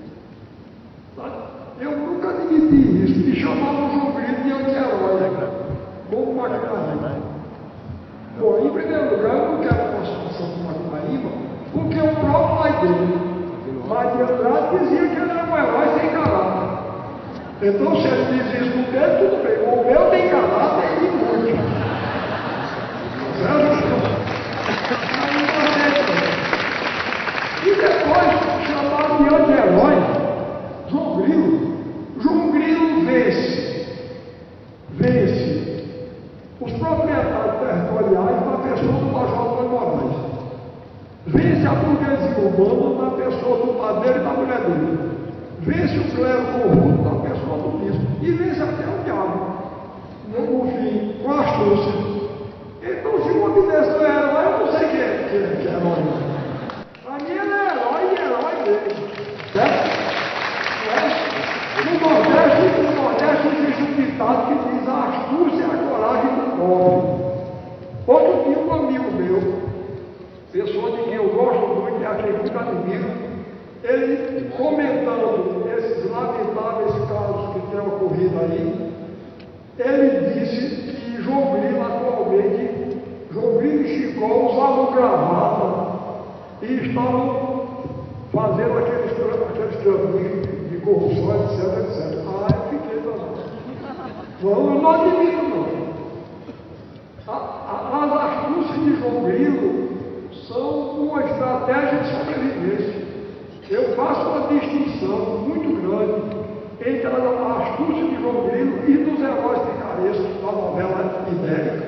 Speaker 5: Eu nunca admiti isso, me chamavam o João Grilo de anti-herói, como Macunaíma. Bom, em primeiro lugar, eu não quero a constituição de Macunaíma, porque o próprio pai dele, Maria Andrade, dizia que ele era um herói sem caráter. Então, se ele diz isso no dele, tudo bem. O meu tem caráter e muito. E depois, chamado de anti-herói, João Grilo vence os proprietários territoriais na pessoa do Major Antônio Moraes. Vence a burguesia urbana na pessoa do padeiro e da mulher dele. Vence o clero corrupto na pessoa do bispo. E vence até o diabo. No fim, com a astúcia. Então, se uma desse não é herói, eu não sei quem é herói. Para mim, ele é herói dele. Certo? No Nordeste existe um ditado que diz: a astúcia é a coragem do pobre. Outro dia, um amigo meu, pessoa de quem eu gosto muito e a quem muito admiro, ele comentando esses lamentáveis casos que têm ocorrido aí, ele disse que João Grilo atualmente, João Grilo e Chicó usavam gravata e estavam fazendo aqueles caminhos de corrupção, etc. Ah, eu fiquei danado. Eu não admito, não. As astúcias de João Grilo são uma estratégia de sobrevivência. Eu faço uma distinção muito grande entre a astúcia de João Grilo e dos heróis picarescos da novela ibérica,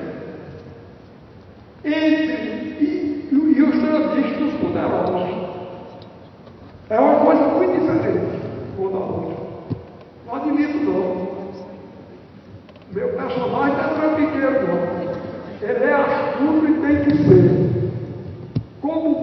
Speaker 5: e os trambiques dos poderosos. É uma coisa muito diferente uma da outra. Não admito, não. Meu personagem não é trambiqueiro, não. Ele é astuto e tem que ser. Como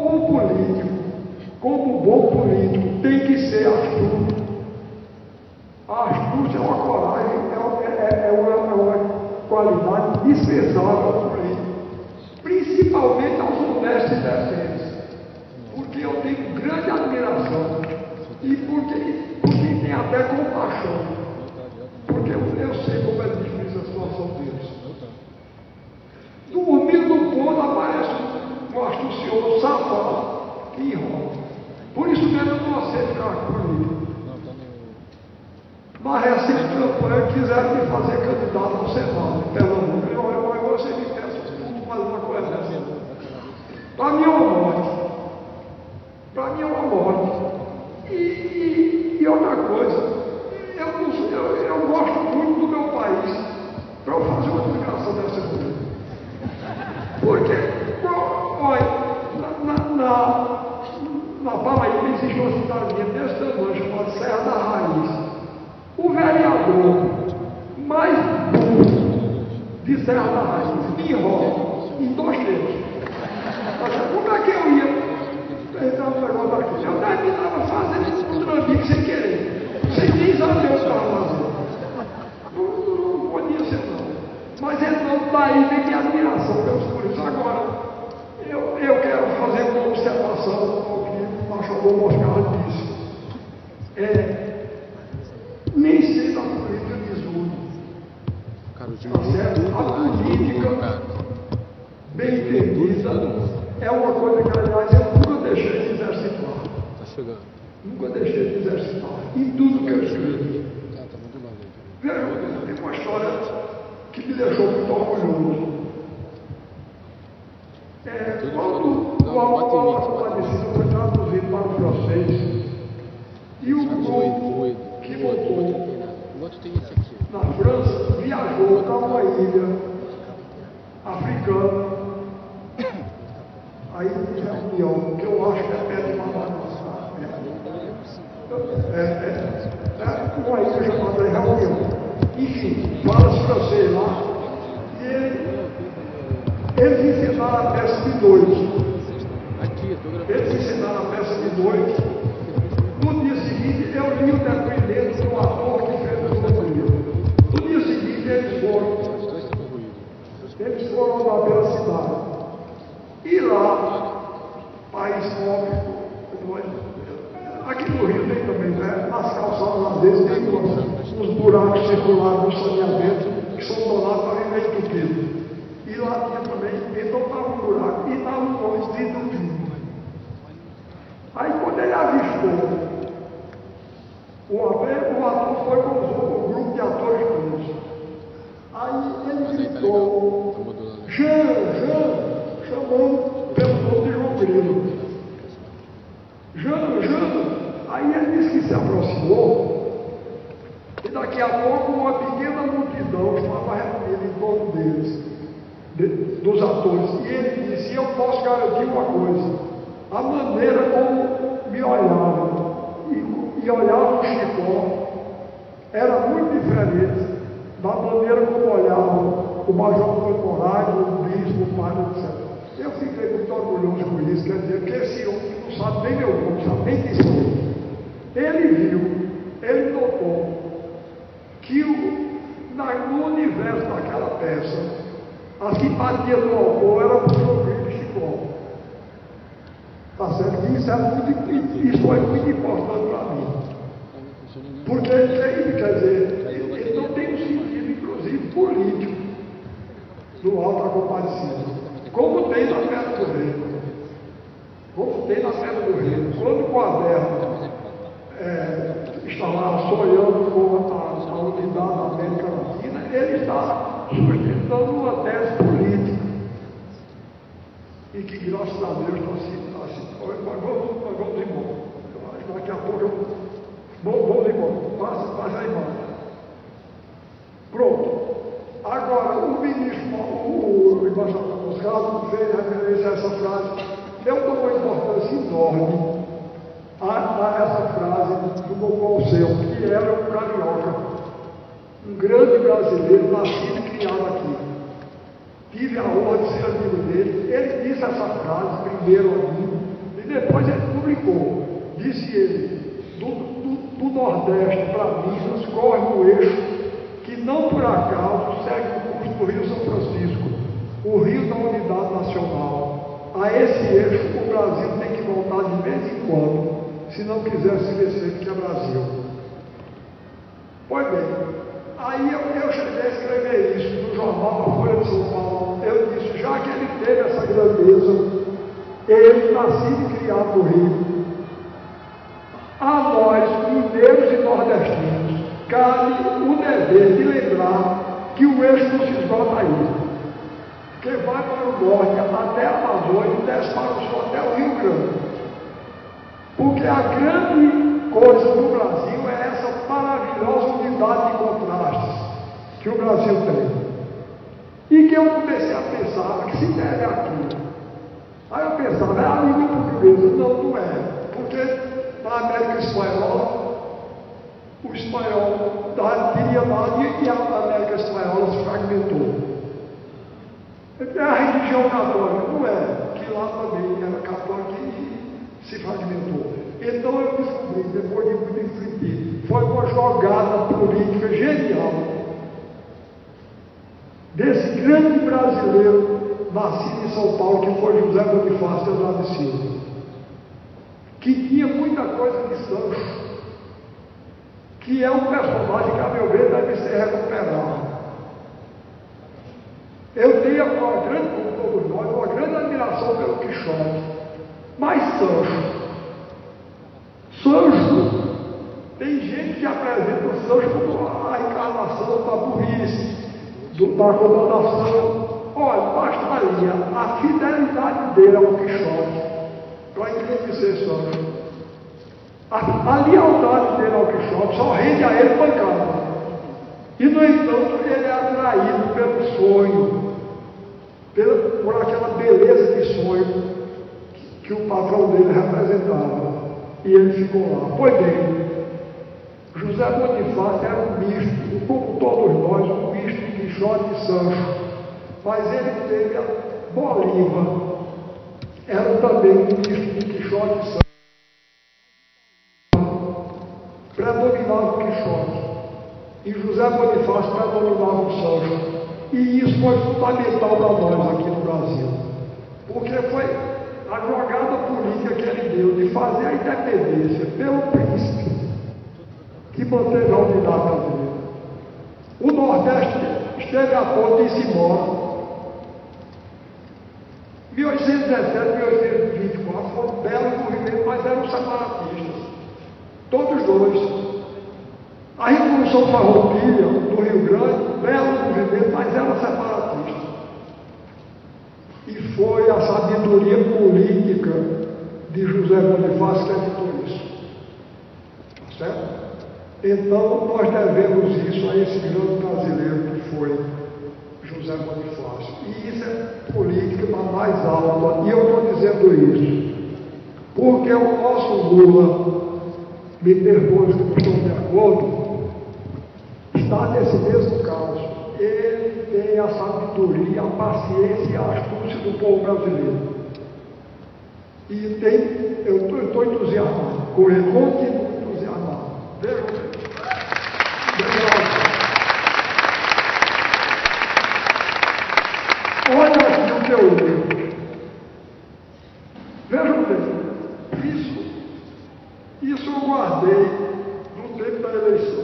Speaker 5: bom político, tem que ser astuto. A astúcia é uma coragem, é uma qualidade dispensável ao político, principalmente aos honestos e decentes, porque eu tenho grande admiração e porque tem até compaixão, porque eu sei como é difícil a situação deles. Dormindo no ponto aparece um astucioso safado que enrola. Por isso mesmo eu não aceito ficar com ele. Mas na recente campanha quiseram me fazer candidato ao Senado em Pernambuco. Eu agora você me peça tudo fazer uma coisa dessa. Para mim é uma morte. Para mim é uma morte. E outra coisa, eu gosto muito do meu país para eu fazer uma explicação dessa coisa. Porque, olha, na Paraíba existe uma cidadezinha desse tamanho, chamada Serra da Raiz. O vereador mais burro de Serra da Raiz me enrola em 2 tempos. Como é que eu ia entrar no negócio daqui? Eu estava fazendo um trambique sem querer, sem nem saber o que estava fazendo. Não podia ser não. Mas então daí vem minha admiração pelos políticos. Agora, eu quero fazer uma observação ao que o Machado Moscardo disse. Nem sei da política desune. Tá certo? A política bem entendida é uma coisa que, aliás, eu nunca deixei de exercitar. Nunca deixei de exercitar. Em tudo que eu escrevo. Veja, tem uma história que me deixou muito orgulhoso. Quando o autor falecido foi traduzido para o francês, e o grupo que votou na França viajou para uma ilha africana, a ilha de Reunião, que eu acho que é perto de Madagascar. Uma ilha chamada Reunião. Enfim, fala-se francês lá, e eles ensinaram a peça de noite. Eles ensinaram a peça de noite. No dia seguinte, eu li o depoimento do ator que fez o depoimento. No dia seguinte, eles foram lá pela cidade. E lá, país pobre, aqui no Rio tem também, né? Nas calçadas, às vezes, tem uns buracos circulares no saneamento que são donados para viver entupido. E lá tinha também, então estava um buraco e estava um nome escrito junto. Aí quando ele avistou, o ator foi com o grupo de atores todos. Aí ele gritou, Jean, chamando pelo nome de João Grilo. Jean. Aí ele disse que se aproximou, e daqui a pouco uma pequena multidão estava reunida em torno deles, dos atores. E ele disse, eu posso garantir uma coisa, a maneira como me olhavam, e olhavam o Chicó, era muito diferente da maneira como olhavam o Major Antônio Moraes, o Bispo, o Padre, etc. Eu fiquei muito orgulhoso com isso, quer dizer, que esse homem não sabe nem meu nome, não sabe nem quem sou eu. Ele viu, ele notou que no universo daquela peça, a simpatia do autor era por João Grilo e Chicó. Tá certo? Isso foi muito importante para mim. Porque ele, quer dizer, ele não tem um sentido, inclusive, político do Alto da Compadecida. Como tem na Festa do Reino. Quando o Quaderno está lá sonhando com a unidade da América Latina, ele está sustentando uma tese política. E que, graças a Deus, está se. Mas vamos embora. Daqui a pouco vamos embora. Passa aí embaixo. Pronto. Agora, o ministro, o embaixador Moscardo, fez referência a essa frase, deu uma importância enorme a essa frase do Monconselho, que era um carioca, um grande brasileiro, nascido e criado aqui. Tive a honra de ser amigo dele. Ele disse essa frase primeiro a mim, e depois ele publicou. Disse ele, do Nordeste para Minas corre um eixo que não por acaso segue o curso do Rio São Francisco, o rio da unidade nacional. A esse eixo o Brasil tem que voltar de vez em quando, se não quiser se esquecer que é Brasil. Pois bem, aí eu cheguei a escrever isso no jornal A Folha de São Paulo. Eu disse, já que ele teve essa grandeza, ele, nascido e criado no Rio, a nós, mineiros e nordestinos, cabe o dever de lembrar que o eixo não se esgota aí. Que vai para o norte até a Amazônia e desce para o sul até o Rio Grande. Porque a grande coisa do Brasil é essa maravilhosa unidade de contrastes que o Brasil tem. E que eu comecei a pensar que se deve aquilo. Aí eu pensava, é a língua portuguesa. Não, não é. Porque na América Espanhola, o espanhol tinha lá e a América Espanhola se fragmentou. É a religião católica, não é? Que lá também era católica e se fragmentou. Então eu descobri, depois de muito refletir, foi uma jogada política genial desse grande brasileiro nascido em São Paulo, que foi José Bonifácio de Andrade Silva, que tinha muita coisa de Sancho, que é um personagem que, a meu ver, deve ser recuperado. Eu tenho uma grande, como todos nós, uma grande admiração pelo Quixote, mas Sancho, tem gente que apresenta o Sancho como a encarnação da burrice, da acomodação. Olha, basta ali, a fidelidade dele ao Quixote, para engrandecer Sancho. A lealdade dele ao Quixote só rende a ele pancada. E, no entanto, ele é atraído pelo sonho, por aquela beleza de sonho que o patrão dele representava. E ele ficou lá. Pois bem, José Bonifácio era um misto, como todos nós, um misto de Quixote e Sancho. Mas ele teve a Bolívar, era também um misto de Quixote e Sancho. Predominava o Quixote. E José Bonifácio predominava o Sancho. E isso foi fundamental para nós aqui no Brasil. Porque foi a jogada política que ele deu de fazer a independência pelo príncipe que manteve a unidade brasileira. O Nordeste esteve a ponto de ir embora. 1817 e 1824 foram belos movimentos, mas eram separatistas. Todos dois. A Revolução Farroupilha do Rio Grande, belo movimento, mas era separatista. E foi a sabedoria política de José Bonifácio que evitou isso. Tá certo? Então, nós devemos isso a esse grande brasileiro que foi José Bonifácio. E isso é política da mais alta. E eu estou dizendo isso porque o nosso Lula, me perdoe se não estou de acordo, está nesse mesmo caso. Ele tem a sabedoria, a paciência e a astúcia do povo brasileiro. E eu estou entusiasmado com ele, continuo entusiasmado. Veja. Olha aqui o que eu li. Vejam bem, isso eu guardei no tempo da eleição.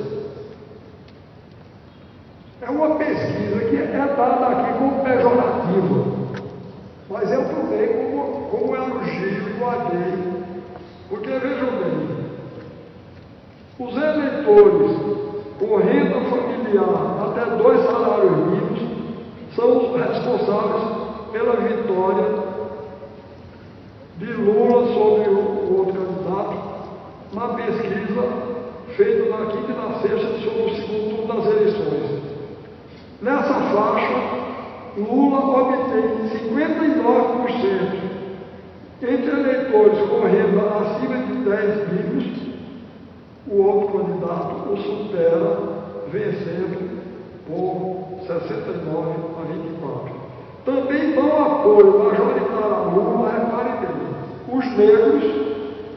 Speaker 5: É uma pesquisa que é dada aqui como pejorativa, mas eu tomei como elogio e guardei, porque vejam bem, os eleitores com renda familiar até 2 salários mínimos são os responsáveis pela vitória de Lula sobre o outro candidato na pesquisa feita na quinta e na sexta sobre o segundo turno das eleições. Nessa faixa, Lula obtém 59% entre eleitores com renda acima de 10 mil. O outro candidato o supera, vencendo por 69 a 24. Também dão apoio majoritário a Lula, reparem bem, os negros,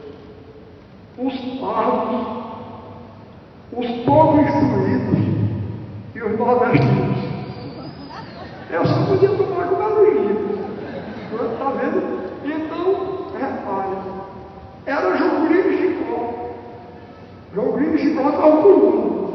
Speaker 5: os pardos, os pouco instruídos e os nordestinos. Eu só podia tomar com barulhinho. Está vendo? Então, reparem, era João Grilo e Chicó. João Grilo e Chicó estavam por um.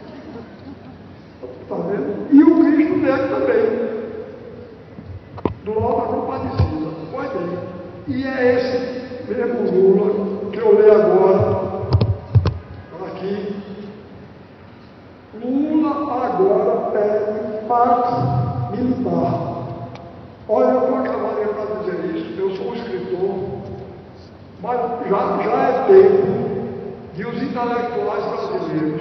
Speaker 5: Está vendo? E o Cristo Negro também. Do lado da Compadecida. Pois bem. E é esse mesmo Lula que eu leio agora aqui agora pede paz militar. Olha, eu estou acabando para dizer isso, eu sou um escritor, mas já é tempo de os intelectuais brasileiros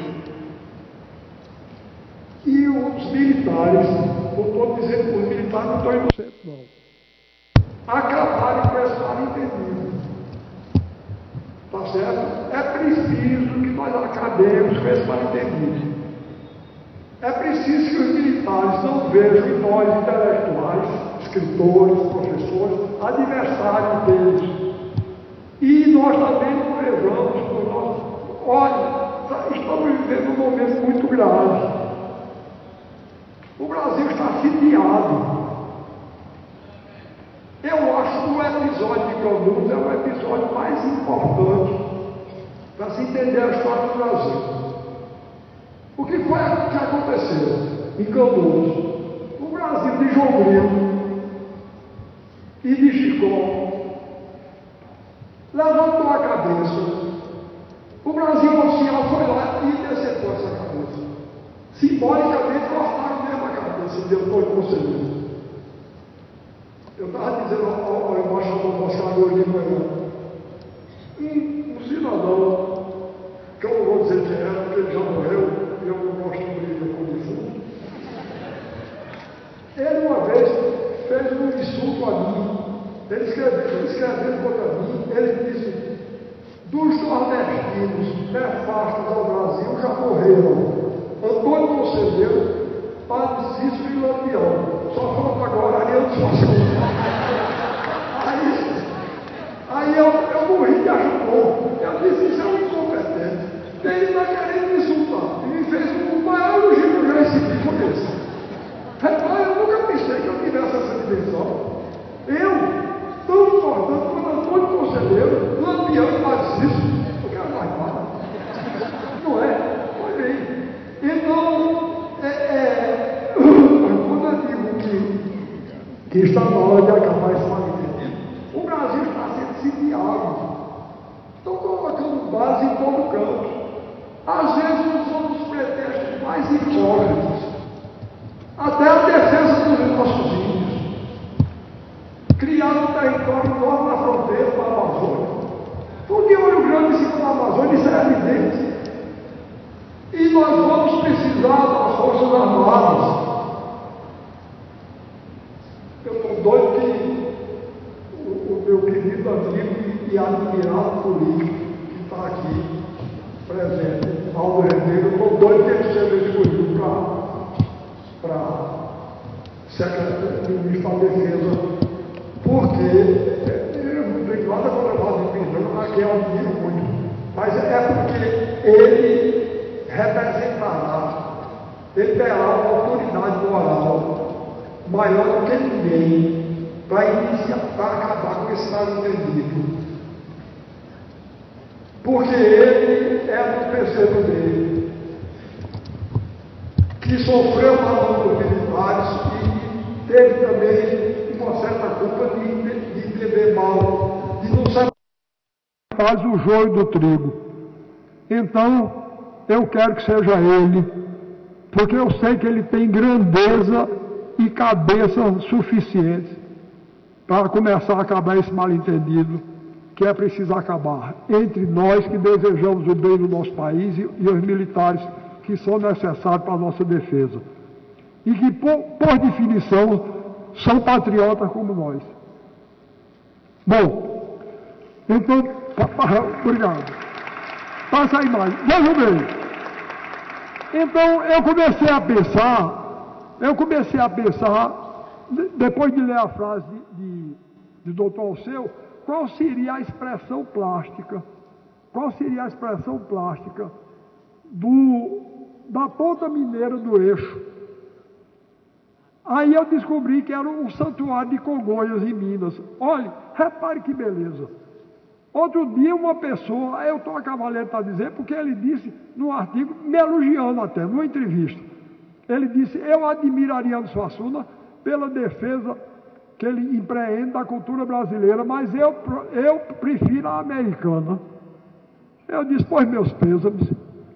Speaker 5: e os militares, não estou dizendo que os militares não estão inocentes, não, acabarem com esse mal-entendido. Tá certo? É preciso que nós acabemos com esse mal-entendido. É preciso que os militares não vejam em nós, intelectuais, escritores, professores, adversários deles. E nós também não vejamos no nosso. Olha, estamos vivendo um momento muito grave. O Brasil está sitiado. Eu acho que o episódio de Canudos é o episódio mais importante para se entender a história do Brasil. O que foi que aconteceu em Canudos? O Brasil de João Grilo e de Chicó levantou a cabeça. O Brasil oficial foi lá e decepou essa cabeça. Simbolicamente cortaram mesmo a cabeça de Antônio Conselheiro. Eu estava dizendo ao embaixador Moscado hoje de manhã, um cidadão, que eu não vou dizer quem era, porque ele já morreu, e eu não gosto de briga com defunto, ele uma vez fez um insulto a mim, ele escreveu contra mim, ele disse, dos nordestinos nefastos ao Brasil já morreram Antônio Conselheiro, Padre Cícero e Lampião. Só falta agora Ariano Suassuna. Aí eu morri de ajudou. Eu disse, isso é um incompetente. Ele está querendo me insultar. E me fez um maior elogio que eu já recebi por isso. Repare, eu nunca pensei que eu tivesse essa dimensão. Eu, tão importante quanto Antônio Conselheiro, Lampião e Padre Cícero, não quero mais nada. Não é? Foi bem. Então, quando eu digo que está na hora de acabar esse mal-entendido, o Brasil está sendo sitiado. Estão colocando base em todo canto. Às vezes usando os pretextos mais hipócritas. Até a defesa dos nossos índios. Criaram um território enorme na fronteira com a Amazônia. Porque olho grande em cima da Amazônia, isso é evidente. E nós vamos precisar das Forças Armadas. Eu estou doido que o meu querido amigo e admirado político que está aqui presente, Aldo Rendeiro, eu estou doido que ele seja escolhido para secretário-ministro da Defesa, porque eu não tenho nada contra o Vladimir Pindano, aqui eu admiro muito, mas é porque ele representará, ele terá uma autoridade moral maior do que ninguém para acabar com esse mal-entendido. Porque ele é do terceiro dele, que sofreu na mão dos militares e teve também uma certa culpa de entender mal, de não saber.
Speaker 4: Faz o joio do trigo. Então, eu quero que seja ele, porque eu sei que ele tem grandeza e cabeça suficiente para começar a acabar esse mal-entendido, que é preciso acabar entre nós que desejamos o bem do nosso país e os militares que são necessários para a nossa defesa. E que, por definição, são patriotas como nós. Bom, então, obrigado. Passa aí mais. Veja bem. Então, eu comecei a pensar, depois de ler a frase de Dr. Alceu, qual seria a expressão plástica? Qual seria a expressão plástica da ponta mineira do eixo? Aí eu descobri que era um santuário de Congonhas, em Minas. Olha, repare que beleza. Outro dia uma pessoa, eu estou a Cavaleiro para dizer, porque ele disse num artigo, me elogiando até, numa entrevista, ele disse, eu admiro Ariano Suassuna pela defesa que ele empreende da cultura brasileira, mas eu prefiro a americana. Eu disse, pois meus pêsames.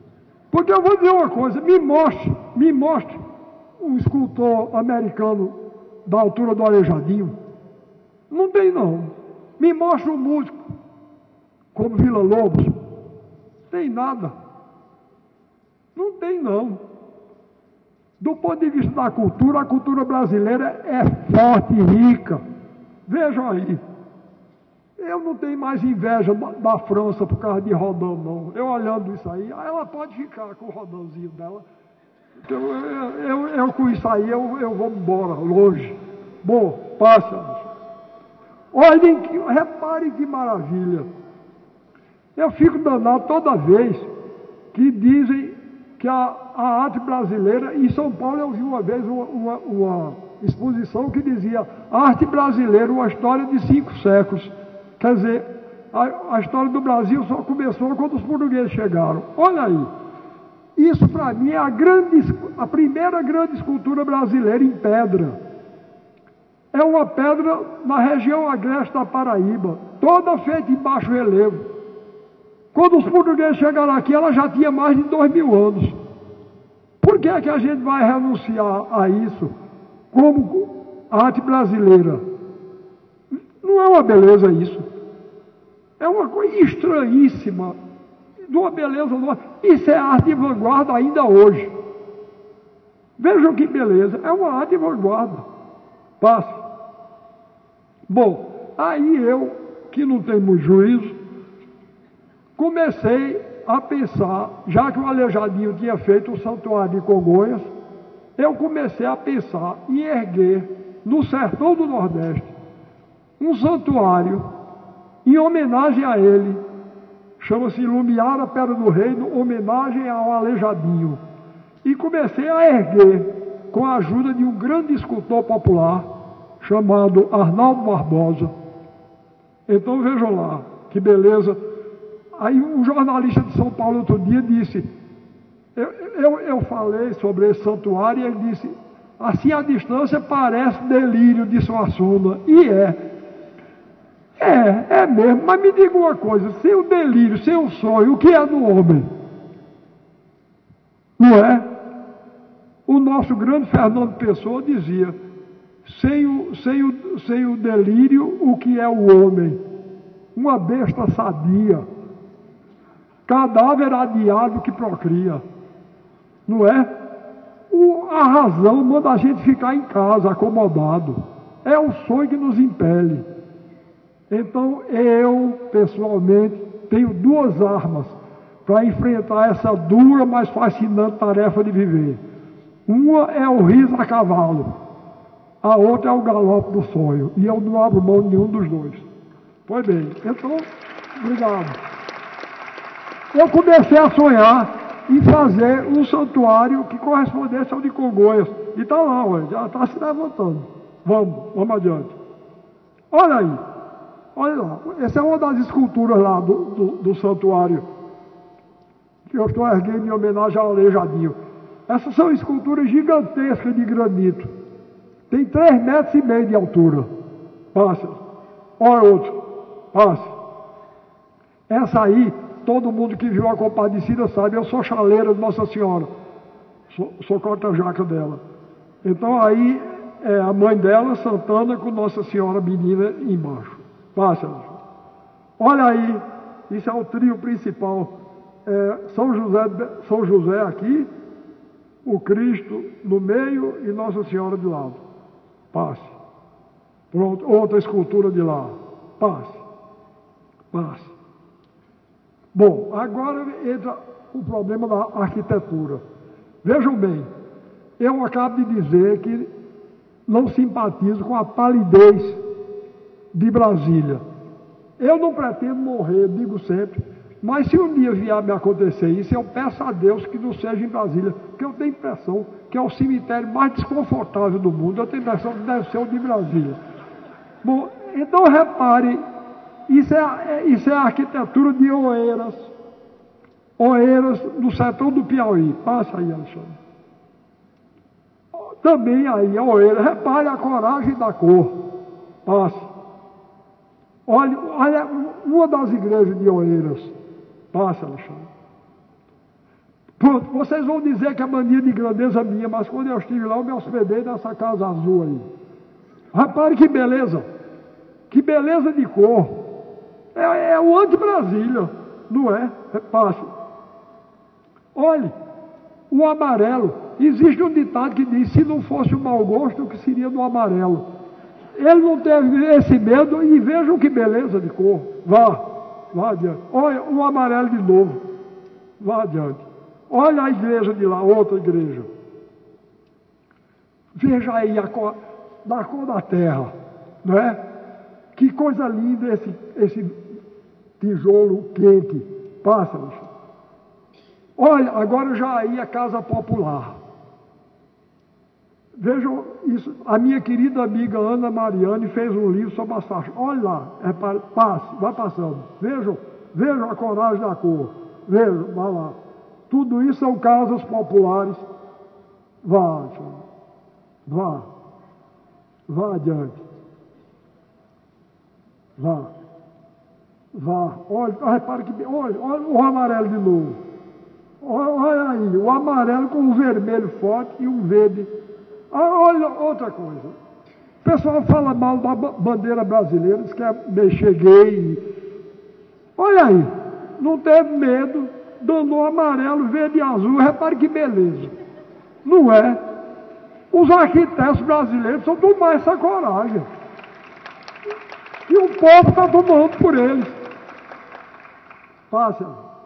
Speaker 4: Porque eu vou dizer uma coisa, me mostre um escultor americano da altura do Aleijadinho. Não tem não. Me mostre um músico como Villa-Lobos. Tem nada. Não tem não. Do ponto de vista da cultura, a cultura brasileira é forte e rica. Vejam aí. Eu não tenho mais inveja da França por causa de Rodin, não. Eu olhando isso aí, ela pode ficar com o Rodinzinho dela. Eu com isso aí, eu vou embora, longe. Bom, passa. Olhem, reparem que maravilha. Eu fico danado toda vez que dizem que a arte brasileira, em São Paulo eu vi uma vez uma exposição que dizia arte brasileira, uma história de 5 séculos. Quer dizer, a história do Brasil só começou quando os portugueses chegaram. Olha aí, isso para mim é a primeira grande escultura brasileira em pedra. É uma pedra na região agreste da Paraíba, toda feita em baixo relevo. Quando os portugueses chegaram aqui, ela já tinha mais de 2000 anos. Por que é que a gente vai renunciar a isso como arte brasileira? Não é uma beleza isso. É uma coisa estranhíssima, de uma beleza nova. Isso é arte de vanguarda ainda hoje. Vejam que beleza, é uma arte de vanguarda. Passa. Bom, aí eu, que não tenho muito juízo, comecei a pensar, já que o Aleijadinho tinha feito o Santuário de Congonhas, eu comecei a pensar em erguer no sertão do Nordeste um santuário em homenagem a ele, chama-se Lumiara Pedra do Reino, homenagem ao Aleijadinho. E comecei a erguer, com a ajuda de um grande escultor popular, chamado Arnaldo Barbosa. Então vejam lá, que beleza. Aí um jornalista de São Paulo outro dia disse, eu falei sobre esse santuário e ele disse, assim a distância parece delírio de Suassuna. E é mesmo, mas me diga uma coisa, sem o delírio, sem o sonho, o que é do homem? Não é? O nosso grande Fernando Pessoa dizia, sem o delírio, o que é o homem? Uma besta sadia, cadáver adiado que procria, não é? A razão manda a gente ficar em casa, acomodado. É o sonho que nos impele. Então, eu, pessoalmente, tenho 2 armas para enfrentar essa dura, mas fascinante tarefa de viver. Uma é o riso a cavalo, a outra é o galope do sonho, e eu não abro mão de nenhum dos dois. Pois bem, então, obrigado. Eu comecei a sonhar em fazer um santuário que correspondesse ao de Congonhas, e está lá, já está se levantando. Vamos adiante. Olha aí. Olha lá, essa é uma das esculturas lá do santuário que eu estou erguendo em homenagem ao Aleijadinho. Essas são esculturas gigantescas de granito. Tem 3,5 metros de altura. Passa. Olha outro. Passa. Essa aí, todo mundo que viu a Compadecida sabe, eu sou chaleira de Nossa Senhora. Sou corta-jaca dela. Então aí é a mãe dela, Santana, com Nossa Senhora Menina embaixo. Passa. Olha aí, isso é o trio principal. São José aqui, o Cristo no meio e Nossa Senhora de lado. Passe. Pronto, outra escultura de lá. Passe. Bom, agora entra o problema da arquitetura. Vejam bem, eu acabo de dizer que não simpatizo com a palidez de Brasília. Eu não pretendo morrer, digo sempre, mas se um dia vier me acontecer isso, eu peço a Deus que não seja em Brasília, porque eu tenho impressão que é o cemitério mais desconfortável do mundo. Eu tenho impressão que deve ser o de Brasília. Bom, então repare, isso é a arquitetura de Oeiras. Oeiras no sertão do Piauí. Passa aí, Alexandre. Também aí, a Oeiras. Repare a coragem da cor. Passa. Olha uma das igrejas de Oeiras. Passa, Alexandre. Pronto, vocês vão dizer que é mania de grandeza minha, mas quando eu estive lá, eu me hospedei nessa casa azul aí. Repare que beleza de cor. É o anti-Brasília, não é? Repasse. Olhe, o amarelo. Existe um ditado que diz: se não fosse o mau gosto, o que seria do amarelo? Ele não teve esse medo e vejam que beleza de cor. Vá adiante. Olha o amarelo de novo. Vá adiante. Olha a igreja de lá, outra igreja. Veja aí da cor da terra, não é? Que coisa linda esse tijolo quente. Passa, bicho. Olha, agora já aí a casa popular. Vejam isso. A minha querida amiga Ana Mariane fez um livro sobre as faixas. Olha lá, passe, vai passando. Vejam a coragem da cor. Vejam, vai lá. Tudo isso são casas populares. Vá adiante. Vá. Olha, repare que olha o amarelo de novo. Olha aí, o amarelo com um vermelho forte e um verde. Olha outra coisa. O pessoal fala mal da bandeira brasileira, diz que é mexer gay. Olha aí, não teve medo, danou amarelo, verde e azul. Repare que beleza. Não é? Os arquitetos brasileiros são tomar essa coragem. E o povo está tomando por eles. Passe.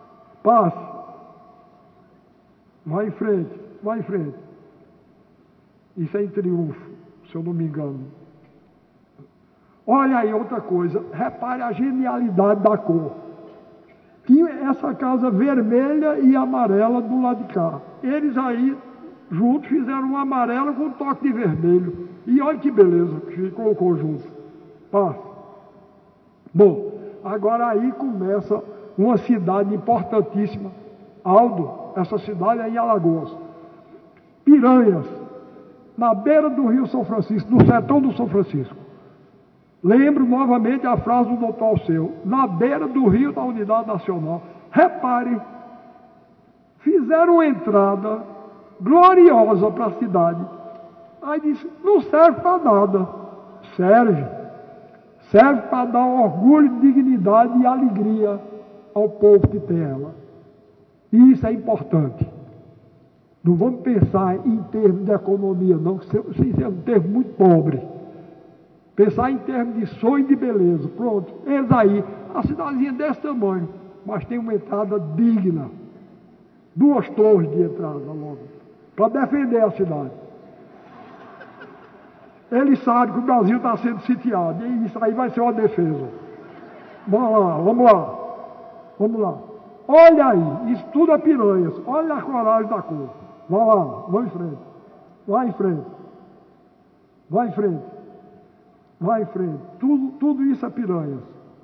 Speaker 4: Vai em frente. Isso é em Triunfo, se eu não me engano. Olha aí outra coisa. Repare a genialidade da cor. Tinha essa casa vermelha e amarela do lado de cá. Eles aí, juntos, fizeram um amarelo com um toque de vermelho. E olha que beleza que ficou o conjunto. Passe. Bom, agora aí começa uma cidade importantíssima. Aldo, essa cidade é em Alagoas. Piranhas, na beira do Rio São Francisco, no sertão do São Francisco. Lembro novamente a frase do doutor Alceu, na beira do rio da Unidade Nacional. Repare, fizeram uma entrada gloriosa para a cidade. Aí disse, não serve para nada. Serve para dar orgulho, dignidade e alegria ao povo que tem ela. E isso é importante. Não vamos pensar em termos de economia, não, que isso é um termo muito pobre. Pensar em termos de sonho e de beleza. Pronto, eis aí, a cidadezinha desse tamanho, mas tem uma entrada digna. 2 torres de entrada logo, para defender a cidade. Eles sabem que o Brasil está sendo sitiado, e isso aí vai ser uma defesa. Vamos lá. Olha aí, isso tudo é Piranhas. Olha a coragem da cor. Vai lá, vamos em frente. Tudo isso é Piranhas.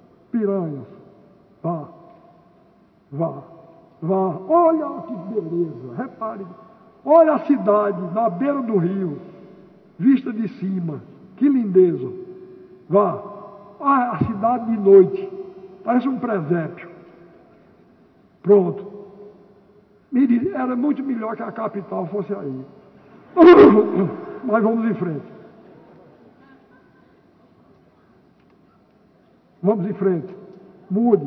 Speaker 4: Vá. Olha que beleza, repare. Olha a cidade na beira do rio, vista de cima. Que lindeza. Vá. A cidade de noite, parece um presépio. Pronto. Era muito melhor que a capital fosse aí. Mas vamos em frente. Mude.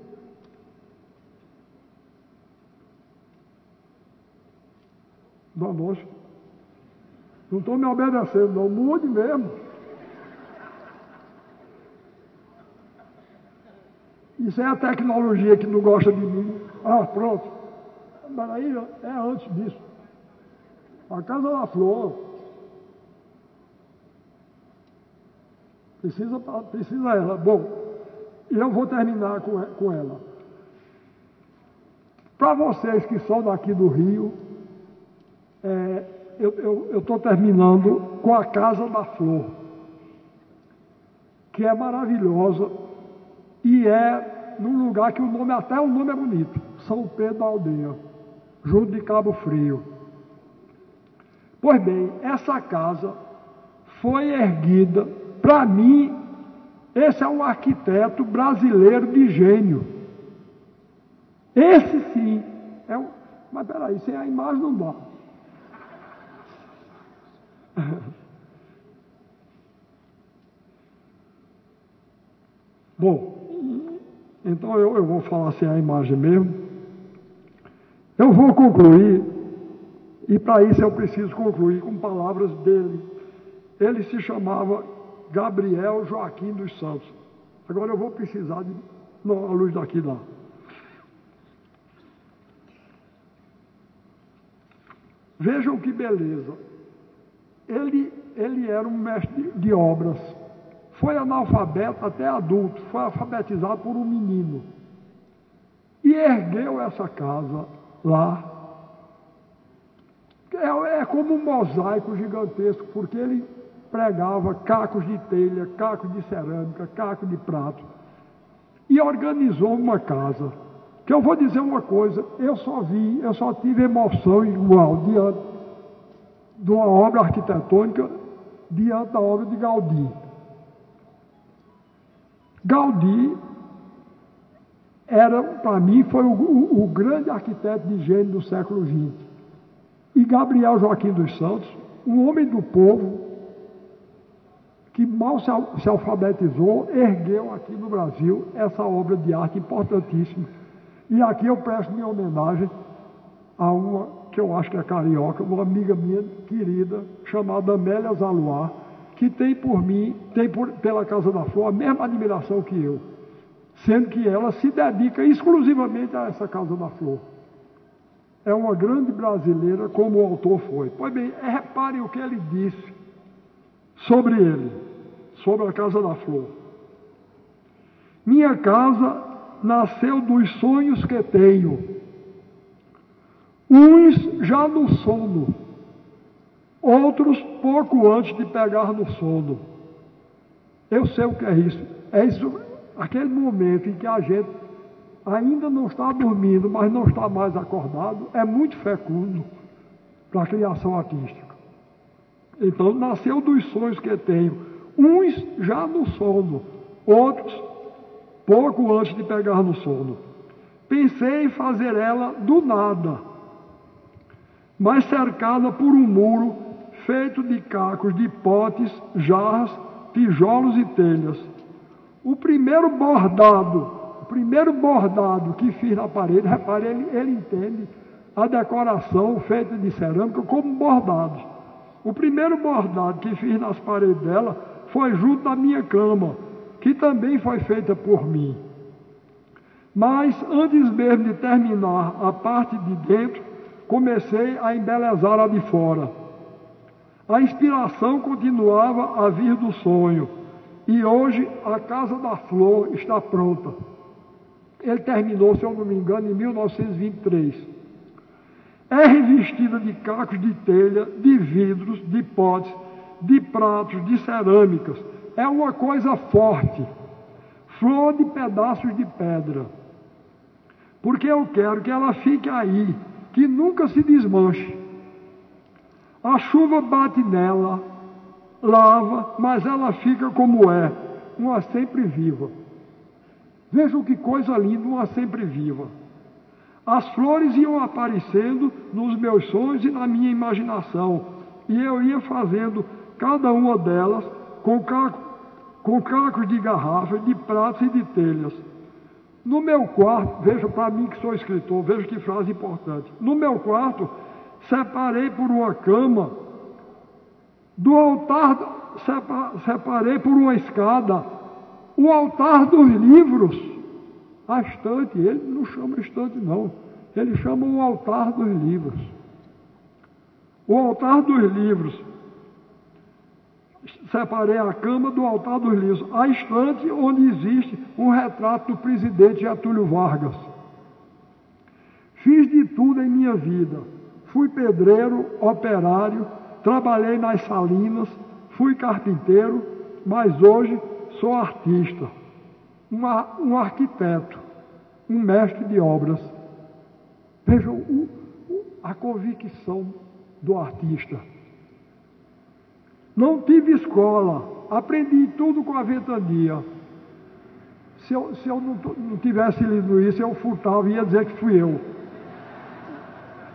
Speaker 4: Não estou me obedecendo, não. Mude mesmo. Isso é a tecnologia que não gosta de mim. Pronto. Mas aí é antes disso. A Casa da Flor. Precisa ela. Bom, e eu vou terminar com ela. Para vocês que são daqui do Rio, eu estou terminando com a Casa da Flor, que é maravilhosa e é num lugar que até o nome é bonito, São Pedro da Aldeia, junto de Cabo Frio. Pois bem, essa casa foi erguida, para mim, esse é um arquiteto brasileiro de gênio. Esse sim, Mas peraí, sem a imagem não dá. Bom, então eu vou falar sem a imagem mesmo. Eu vou concluir, e para isso eu preciso concluir com palavras dele. Ele se chamava Gabriel Joaquim dos Santos. Agora eu vou precisar de... Não, a luz daqui dá. Vejam que beleza. Ele era um mestre de obras. Foi analfabeto até adulto. Foi alfabetizado por um menino. E ergueu essa casa lá. É como um mosaico gigantesco, porque ele pregava cacos de telha, cacos de cerâmica, cacos de prato. E organizou uma casa. Que eu vou dizer uma coisa, eu só tive emoção igual diante de uma obra arquitetônica, diante da obra de Gaudí. Gaudí para mim, foi o grande arquiteto de gênio do século XX. E Gabriel Joaquim dos Santos, um homem do povo, que mal se alfabetizou, ergueu aqui no Brasil essa obra de arte importantíssima. E aqui eu presto minha homenagem a uma que eu acho que é carioca, uma amiga minha querida, chamada Amélia Zaluar, que tem por mim, pela Casa da Flor, a mesma admiração que eu, sendo que ela se dedica exclusivamente a essa Casa da Flor. É uma grande brasileira, como o autor foi. Pois bem, reparem o que ele disse sobre ele, sobre a Casa da Flor. Minha casa nasceu dos sonhos que tenho, uns já no sono, outros pouco antes de pegar no sono. Eu sei o que é isso. É isso, aquele momento em que a gente ainda não está dormindo, mas não está mais acordado, é muito fecundo para a criação artística. Então, nasceu dos sonhos que tenho, uns já no sono, outros pouco antes de pegar no sono. Pensei em fazer ela do nada, mas cercada por um muro feito de cacos, de potes, jarras, tijolos e telhas. O primeiro bordado que fiz na parede, repare, ele entende a decoração feita de cerâmica como bordado. O primeiro bordado que fiz nas paredes dela foi junto da minha cama, que também foi feita por mim. Mas antes mesmo de terminar a parte de dentro, comecei a embelezar a de fora. A inspiração continuava a vir do sonho, e hoje a Casa da Flor está pronta. Ele terminou, se eu não me engano, em 1923. É revestida de cacos de telha, de vidros, de potes, de pratos, de cerâmicas. É uma coisa forte, flor de pedaços de pedra. Porque eu quero que ela fique aí, que nunca se desmanche. A chuva bate nela, lava, mas ela fica como é, uma sempre viva. Vejam que coisa linda, uma sempre viva. As flores iam aparecendo nos meus sonhos e na minha imaginação, e eu ia fazendo cada uma delas com cacos de garrafas, de pratos e de telhas. No meu quarto, veja para mim que sou escritor, veja que frase importante. No meu quarto, separei por uma cama, do altar, separei por uma escada, o altar dos livros, a estante. Ele não chama estante não, ele chama o altar dos livros. O altar dos livros, separei a cama do altar dos livros, a estante onde existe um retrato do presidente Getúlio Vargas. Fiz de tudo em minha vida. Fui pedreiro, operário, trabalhei nas salinas, fui carpinteiro, mas hoje sou artista, um arquiteto, um mestre de obras. Vejam a convicção do artista. Não tive escola, aprendi tudo com a ventania. Se eu não tivesse lido isso, eu furtava e ia dizer que fui eu.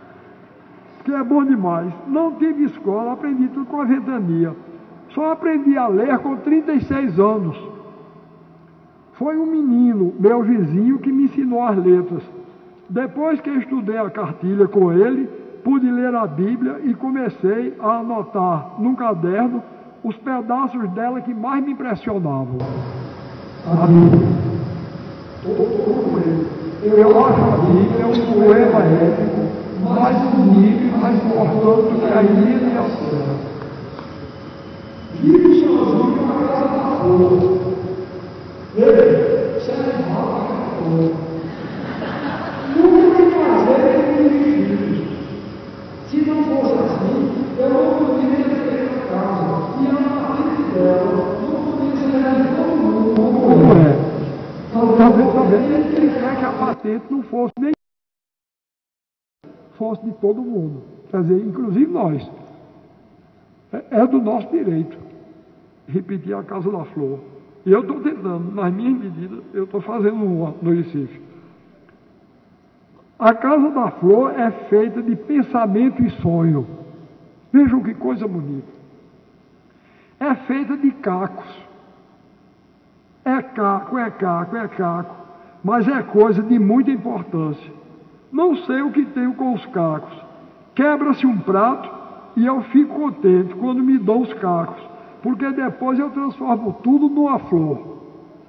Speaker 4: que é bom demais. Não tive escola, aprendi tudo com a ventania. Só aprendi a ler com 36 anos. Foi um menino, meu vizinho, que me ensinou as letras. Depois que eu estudei a cartilha com ele, pude ler a Bíblia e comecei a anotar num caderno os pedaços dela que mais me impressionavam. A Bíblia. Eu acho a Bíblia um poema épico mais bonito e mais importante do que a Ilíada e a Odisseia. Vive sozinho na casa da flor. Ei, você é mal para a flor. Nunca tem prazer em filhos. Se não fosse assim, eu não poderia ter a casa. E a partir dela, não poderia ser de todo mundo como é. Talvez ele quer que a patente não fosse nem fosse de todo mundo. Quer dizer, inclusive nós. É do nosso direito repetir a Casa da Flor. E eu estou tentando, nas minhas medidas, eu estou fazendo uma no Recife. A Casa da Flor é feita de pensamento e sonho. Vejam que coisa bonita. É feita de cacos. É caco, é caco, é caco. Mas é coisa de muita importância. Não sei o que tenho com os cacos. Quebra-se um prato e eu fico contente quando me dão os cacos, porque depois eu transformo tudo numa flor.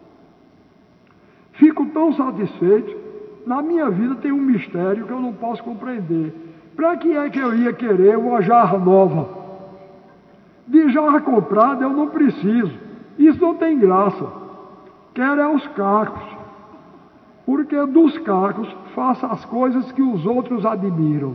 Speaker 4: Fico tão satisfeito. Na minha vida tem um mistério que eu não posso compreender. Para que é que eu ia querer uma jarra nova? De jarra comprada eu não preciso. Isso não tem graça. Quero é os cacos. Porque dos cacos faço as coisas que os outros admiram.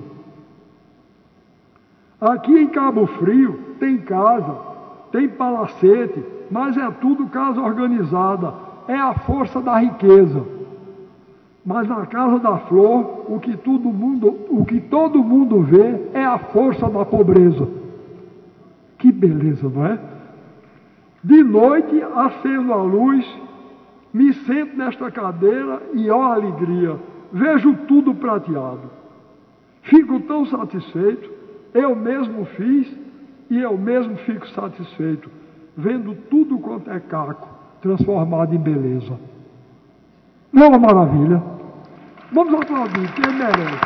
Speaker 4: Aqui em Cabo Frio tem casa, tem palacete, mas é tudo casa organizada. É a força da riqueza. Mas na Casa da Flor, o que todo mundo vê é a força da pobreza. Que beleza, não é? De noite, acendo a luz, me sento nesta cadeira e, ó alegria, vejo tudo prateado. Fico tão satisfeito, eu mesmo fiz e eu mesmo fico satisfeito, vendo tudo quanto é caco, transformado em beleza. Não é uma maravilha? Vamos aplaudir, quem merece.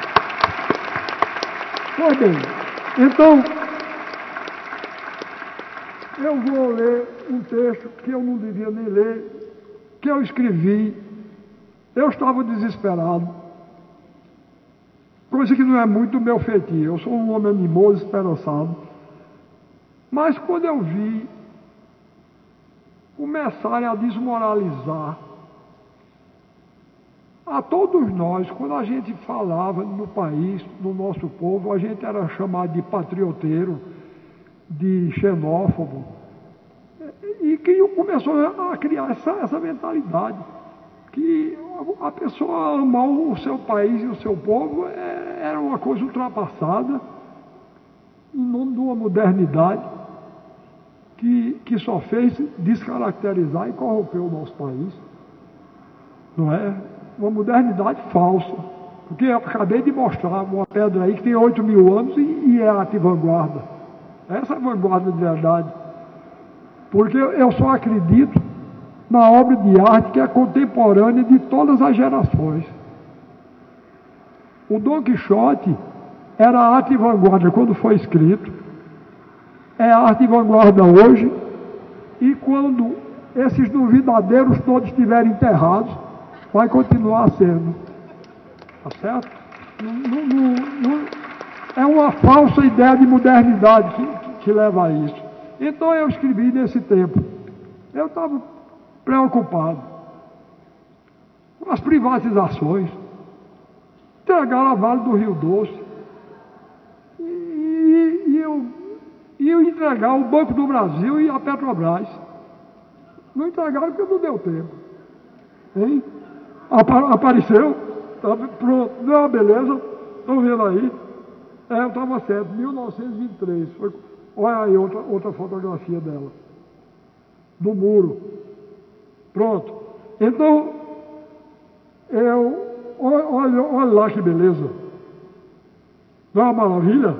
Speaker 4: Pois bem, então, eu vou ler um texto que eu não devia nem ler, que eu escrevi. Eu estava desesperado, coisa que não é muito do meu feitio. Eu sou um homem animoso, esperançado. Mas quando eu vi começarem a desmoralizar a todos nós, quando a gente falava no país, no nosso povo, a gente era chamado de patrioteiro, de xenófobo, e que começou a criar essa mentalidade, que a pessoa amar o seu país e o seu povo era uma coisa ultrapassada, em nome de uma modernidade que só fez descaracterizar e corromper o nosso país. Não é? Uma modernidade falsa. Porque eu acabei de mostrar uma pedra aí que tem 8.000 anos e é arte-vanguarda. Essa é a vanguarda de verdade. Porque eu só acredito na obra de arte que é contemporânea de todas as gerações. O Dom Quixote era arte e vanguarda quando foi escrito, é arte e vanguarda hoje, e quando esses duvidadeiros todos estiverem enterrados, vai continuar sendo. Tá certo? É uma falsa ideia de modernidade que leva a isso. Então eu escrevi nesse tempo. Eu estava preocupado com as privatizações, entregaram a Vale do Rio Doce, e eu entregar o Banco do Brasil e a Petrobras. Não entregaram porque não deu tempo. Hein? Apareceu, tá, pronto, não, beleza, estão vendo aí? Eu estava certo, 1923. Olha aí outra fotografia dela, do muro. Pronto. Então, olha lá que beleza.
Speaker 5: Não é uma maravilha?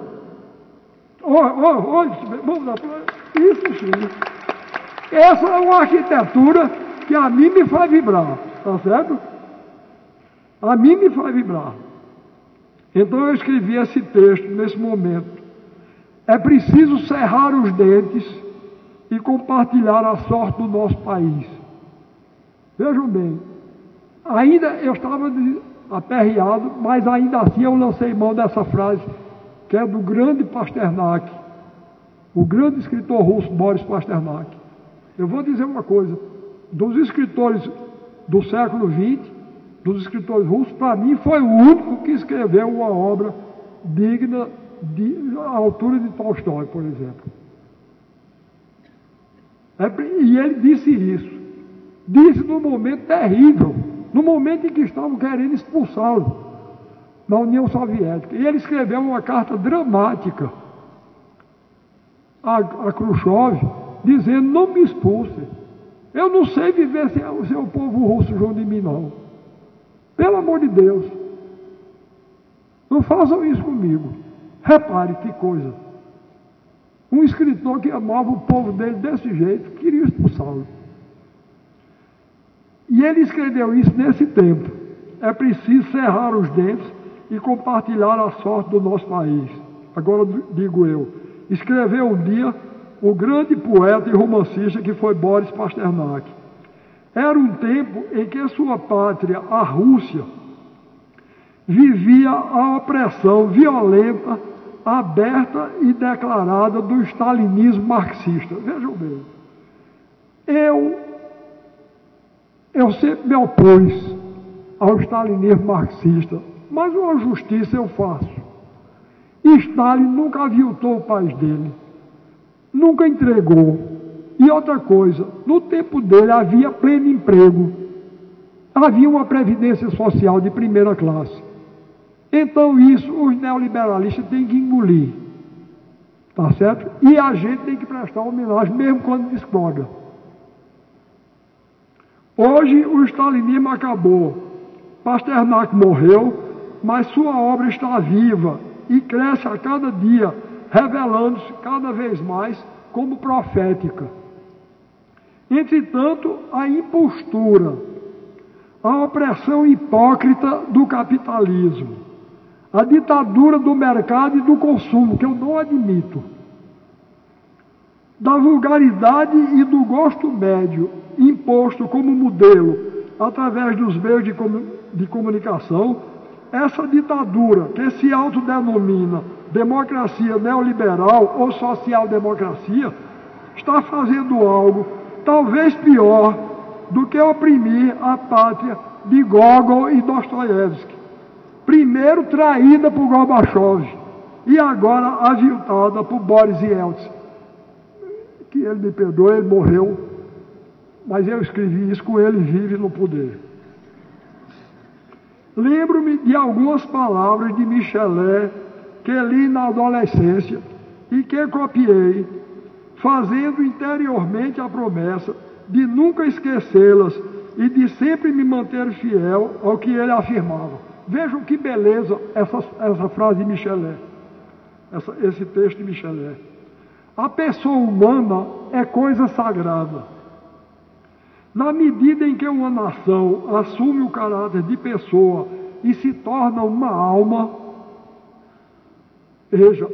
Speaker 5: Vamos lá. Isso sim. Essa é uma arquitetura que a mim me faz vibrar, tá certo? A mim me faz vibrar. Então eu escrevi esse texto nesse momento. É preciso cerrar os dentes e compartilhar a sorte do nosso país. Vejam bem, ainda eu estava aperreado, mas ainda assim eu lancei mão dessa frase, que é do grande Pasternak, o grande escritor russo Boris Pasternak. Eu vou dizer uma coisa, dos escritores do século XX, dos escritores russos, para mim foi o único que escreveu uma obra digna à altura de Tolstói, por exemplo. E ele disse isso. Disse num momento terrível, no momento em que estavam querendo expulsá-lo da União Soviética. E ele escreveu uma carta dramática a Khrushchev, dizendo: não me expulse. Eu não sei viver sem o povo russo junto de mim, não. Pelo amor de Deus. Não façam isso comigo. Repare que coisa. Um escritor que amava o povo dele desse jeito, queria expulsá-lo. E ele escreveu isso nesse tempo. É preciso cerrar os dentes e compartilhar a sorte do nosso país. Agora digo eu, escreveu um dia o grande poeta e romancista que foi Boris Pasternak. Era um tempo em que sua pátria, a Rússia, vivia a opressão violenta, aberta e declarada do stalinismo marxista. Vejam bem, eu sempre me opus ao stalinismo marxista, mas uma justiça eu faço. Stalin nunca aviltou o país dele, nunca entregou. E outra coisa, no tempo dele havia pleno emprego, havia uma previdência social de primeira classe. Então isso os neoliberalistas têm que engolir, tá certo? E a gente tem que prestar homenagem mesmo quando discorda. Hoje o stalinismo acabou, Pasternak morreu, mas sua obra está viva e cresce a cada dia, revelando-se cada vez mais como profética. Entretanto, a impostura, a opressão hipócrita do capitalismo, a ditadura do mercado e do consumo, que eu não admito, da vulgaridade e do gosto médio, imposto como modelo através dos meios de comunicação, essa ditadura que se autodenomina democracia neoliberal ou social-democracia, está fazendo algo talvez pior do que oprimir a pátria de Gogol e Dostoiévski. Primeiro traída por Gorbachev e agora aviltada por Boris Yeltsin. Que ele me perdoe, ele morreu, mas eu escrevi isso com ele vivo no poder. Lembro-me de algumas palavras de Michelet que li na adolescência e que copiei, fazendo interiormente a promessa de nunca esquecê-las e de sempre me manter fiel ao que ele afirmava. Vejam que beleza essa frase de Michelet, esse texto de Michelet. A pessoa humana é coisa sagrada. Na medida em que uma nação assume o caráter de pessoa e se torna uma alma, veja,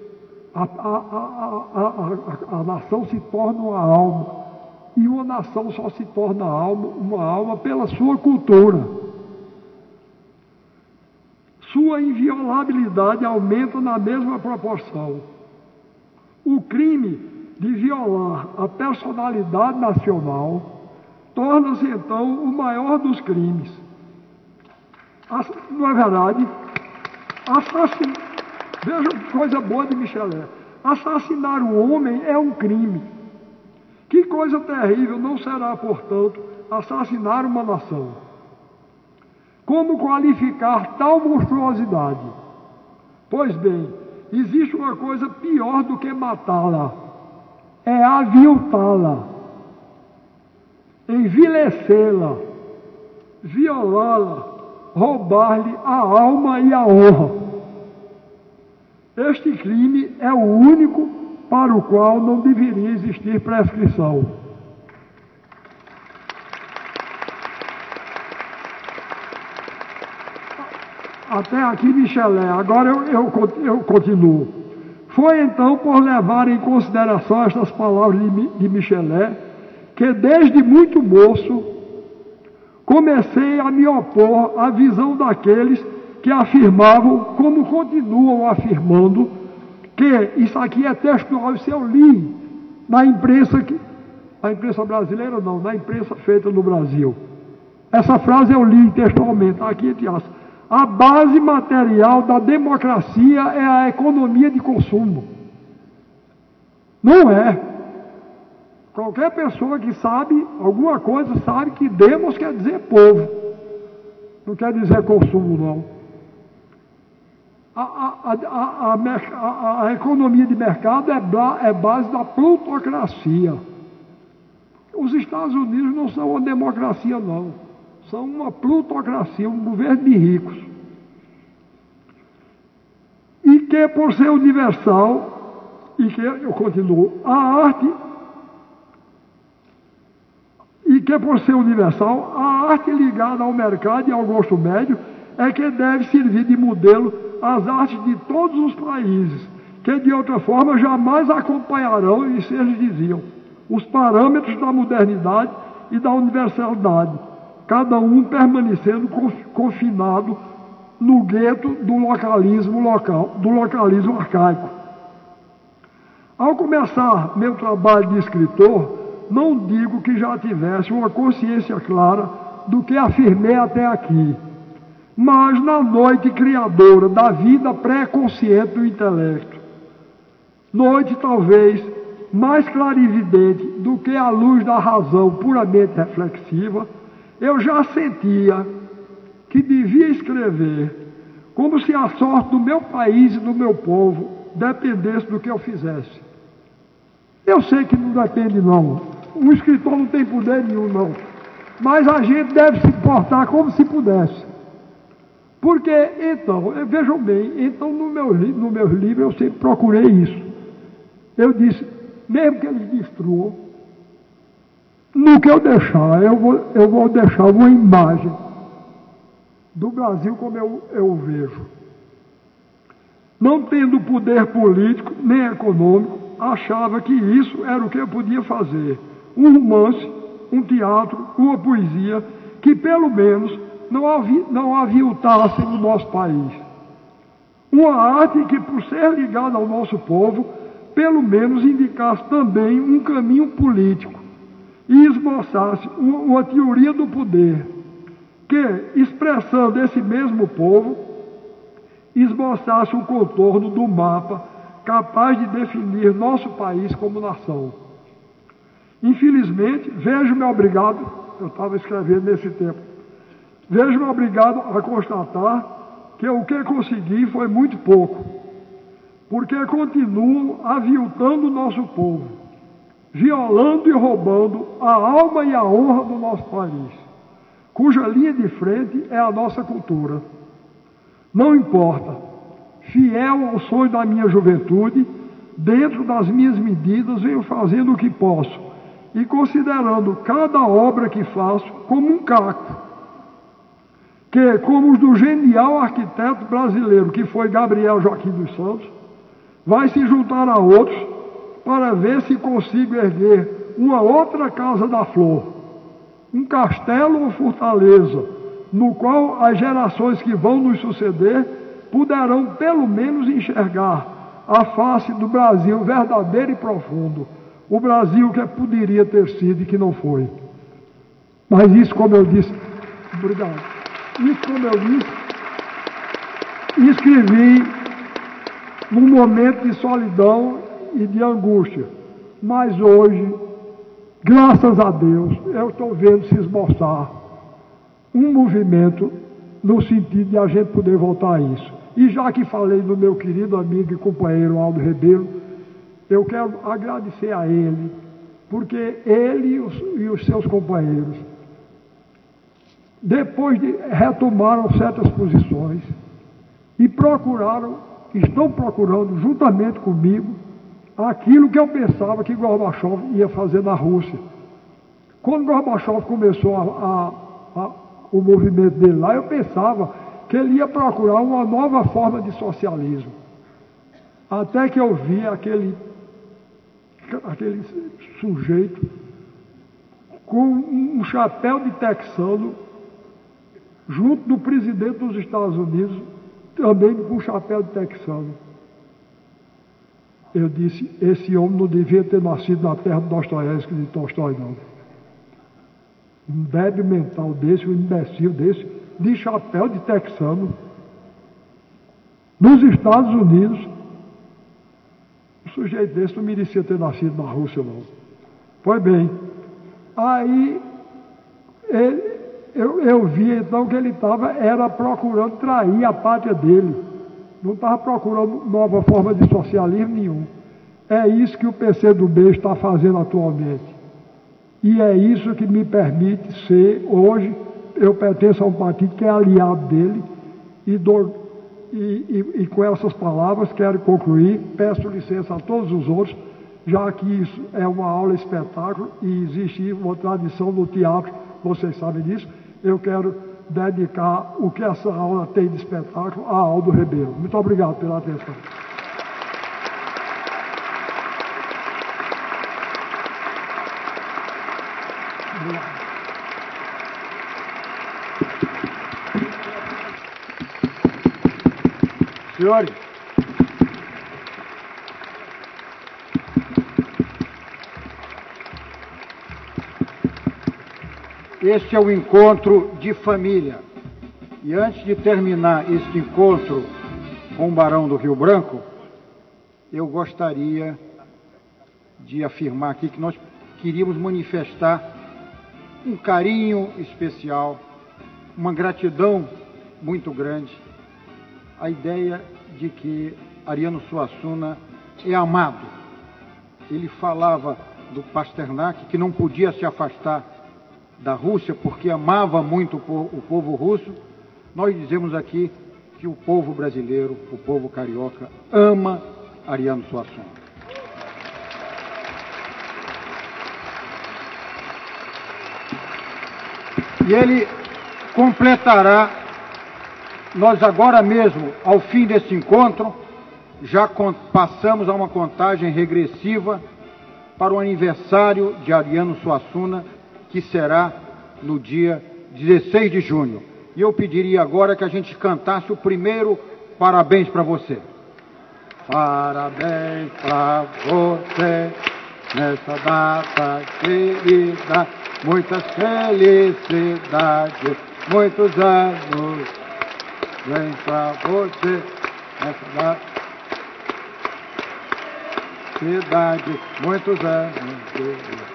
Speaker 5: a nação se torna uma alma, e uma nação só se torna uma alma pela sua cultura. Sua inviolabilidade aumenta na mesma proporção. O crime de violar a personalidade nacional torna-se então o maior dos crimes. Não é verdade? Veja que coisa boa de Michelet. Assassinar um homem é um crime. Que coisa terrível não será, portanto, assassinar uma nação. Como qualificar tal monstruosidade? Pois bem, existe uma coisa pior do que matá-la. É aviltá-la, envilecê-la, violá-la, roubar-lhe a alma e a honra.
Speaker 4: Este crime é o único para o qual não deveria existir prescrição. Até aqui, Michelet. Agora eu continuo. Foi então por levar em consideração estas palavras de Michelet que desde muito moço comecei a me opor à visão daqueles que afirmavam, como continuam afirmando, que isso aqui é textual, isso eu li na imprensa, na imprensa brasileira não, na imprensa feita no Brasil. Essa frase eu li textualmente, aqui entre aspas. A base material da democracia é a economia de consumo. Não é. Qualquer pessoa que sabe alguma coisa sabe que demos quer dizer povo. Não quer dizer consumo, não. A economia de mercado é base da plutocracia. Os Estados Unidos não são uma democracia, não. São uma plutocracia, um governo de ricos. E que por ser universal, e que, eu continuo, a arte, e que por ser universal, a arte ligada ao mercado e ao gosto médio é que deve servir de modelo às artes de todos os países, que de outra forma jamais acompanharão, e se eles diziam, os parâmetros da modernidade e da universalidade, cada um permanecendo confinado no gueto do localismo local, do localismo arcaico. Ao começar meu trabalho de escritor, não digo que já tivesse uma consciência clara do que afirmei até aqui, mas na noite criadora da vida pré-consciente do intelecto, noite talvez mais clarividente do que a luz da razão puramente reflexiva, eu já sentia que devia escrever como se a sorte do meu país e do meu povo dependesse do que eu fizesse. Eu sei que não depende, não. Um escritor não tem poder nenhum, não. Mas a gente deve se portar como se pudesse. Porque, então, vejam bem, então no meu livro eu sempre procurei isso. Eu disse, mesmo que eles destruam, no que eu deixar, eu vou deixar uma imagem do Brasil como eu o vejo. Não tendo poder político nem econômico, achava que isso era o que eu podia fazer. Um romance, um teatro, uma poesia, que pelo menos não aviltasse no nosso país. Uma arte que, por ser ligada ao nosso povo, pelo menos indicasse também um caminho político e esboçasse uma teoria do poder, que, expressando esse mesmo povo, esboçasse um contorno do mapa capaz de definir nosso país como nação. Infelizmente, vejo-me obrigado, eu estava escrevendo nesse tempo, vejo-me obrigado a constatar que o que consegui foi muito pouco, porque continuo aviltando o nosso povo, violando e roubando a alma e a honra do nosso país, cuja linha de frente é a nossa cultura. Não importa, fiel ao sonho da minha juventude, dentro das minhas medidas venho fazendo o que posso, e considerando cada obra que faço como um caco, que, como os do genial arquiteto brasileiro que foi Gabriel Joaquim dos Santos, vai se juntar a outros para ver se consigo erguer uma outra Casa da Flor, um castelo ou fortaleza, no qual as gerações que vão nos suceder poderão pelo menos enxergar a face do Brasil verdadeiro e profundo, o Brasil que poderia ter sido e que não foi. Mas isso, como eu disse, obrigado, isso, como eu disse, escrevi num momento de solidão e de angústia, mas hoje, graças a Deus, eu estou vendo se esboçar um movimento no sentido de a gente poder voltar a isso. E já que falei do meu querido amigo e companheiro Aldo Rebelo, eu quero agradecer a ele, porque ele e os seus companheiros, depois de retomaram certas posições e procuraram estão procurando, juntamente comigo, aquilo que eu pensava que Gorbachev ia fazer na Rússia. Quando Gorbachev começou o movimento dele lá, eu pensava que ele ia procurar uma nova forma de socialismo. Até que eu vi aquele sujeito com um chapéu de texano, junto do presidente dos Estados Unidos, também com um chapéu de texano. Eu disse, esse homem não devia ter nascido na terra de Dostoiévski e de Tolstói, não. Um débil mental desse, um imbecil desse, de chapéu de texano, nos Estados Unidos, um sujeito desse não merecia ter nascido na Rússia, não. Pois bem, aí eu vi então que ele era procurando trair a pátria dele. Não estava procurando nova forma de socialismo nenhum. É isso que o PCdoB está fazendo atualmente. E é isso que me permite ser, hoje, eu pertenço a um partido que é aliado dele, e com essas palavras quero concluir, peço licença a todos os outros, já que isso é uma aula espetáculo e existe uma tradição no teatro, vocês sabem disso, eu quero dedicar o que essa aula tem de espetáculo a Aldo Ribeiro. Muito obrigado pela atenção. Obrigado.
Speaker 2: Senhores, este é o encontro de família. E antes de terminar este encontro com o Barão do Rio Branco, eu gostaria de afirmar aqui que nós queríamos manifestar um carinho especial, uma gratidão muito grande, a ideia de que Ariano Suassuna é amado. Ele falava do Pasternak, que não podia se afastar da Rússia porque amava muito o povo russo. Nós dizemos aqui que o povo brasileiro, o povo carioca, ama Ariano Suassuna. E ele completará, nós agora mesmo, ao fim desse encontro, já passamos a uma contagem regressiva para o aniversário de Ariano Suassuna, que será no dia 16 de junho. E eu pediria agora que a gente cantasse o primeiro parabéns para você. Parabéns para você, nessa data querida, muitas felicidades, muitos anos, vem para você, nessa data, felicidades, muitos anos.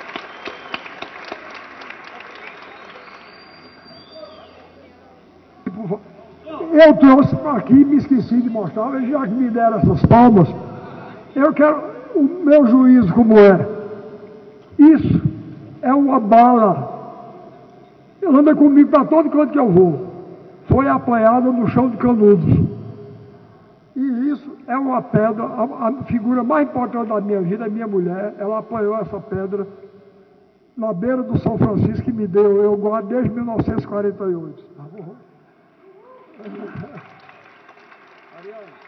Speaker 4: Eu trouxe para aqui, me esqueci de mostrar, mas já que me deram essas palmas, eu quero o meu juízo como é. Isso é uma bala. Ela anda comigo para todo canto que eu vou. Foi apanhada no chão de Canudos. E isso é uma pedra, a figura mais importante da minha vida, a minha mulher, ela apanhou essa pedra na beira do São Francisco que me deu, eu guardo desde 1948. Tá bom? Ariano.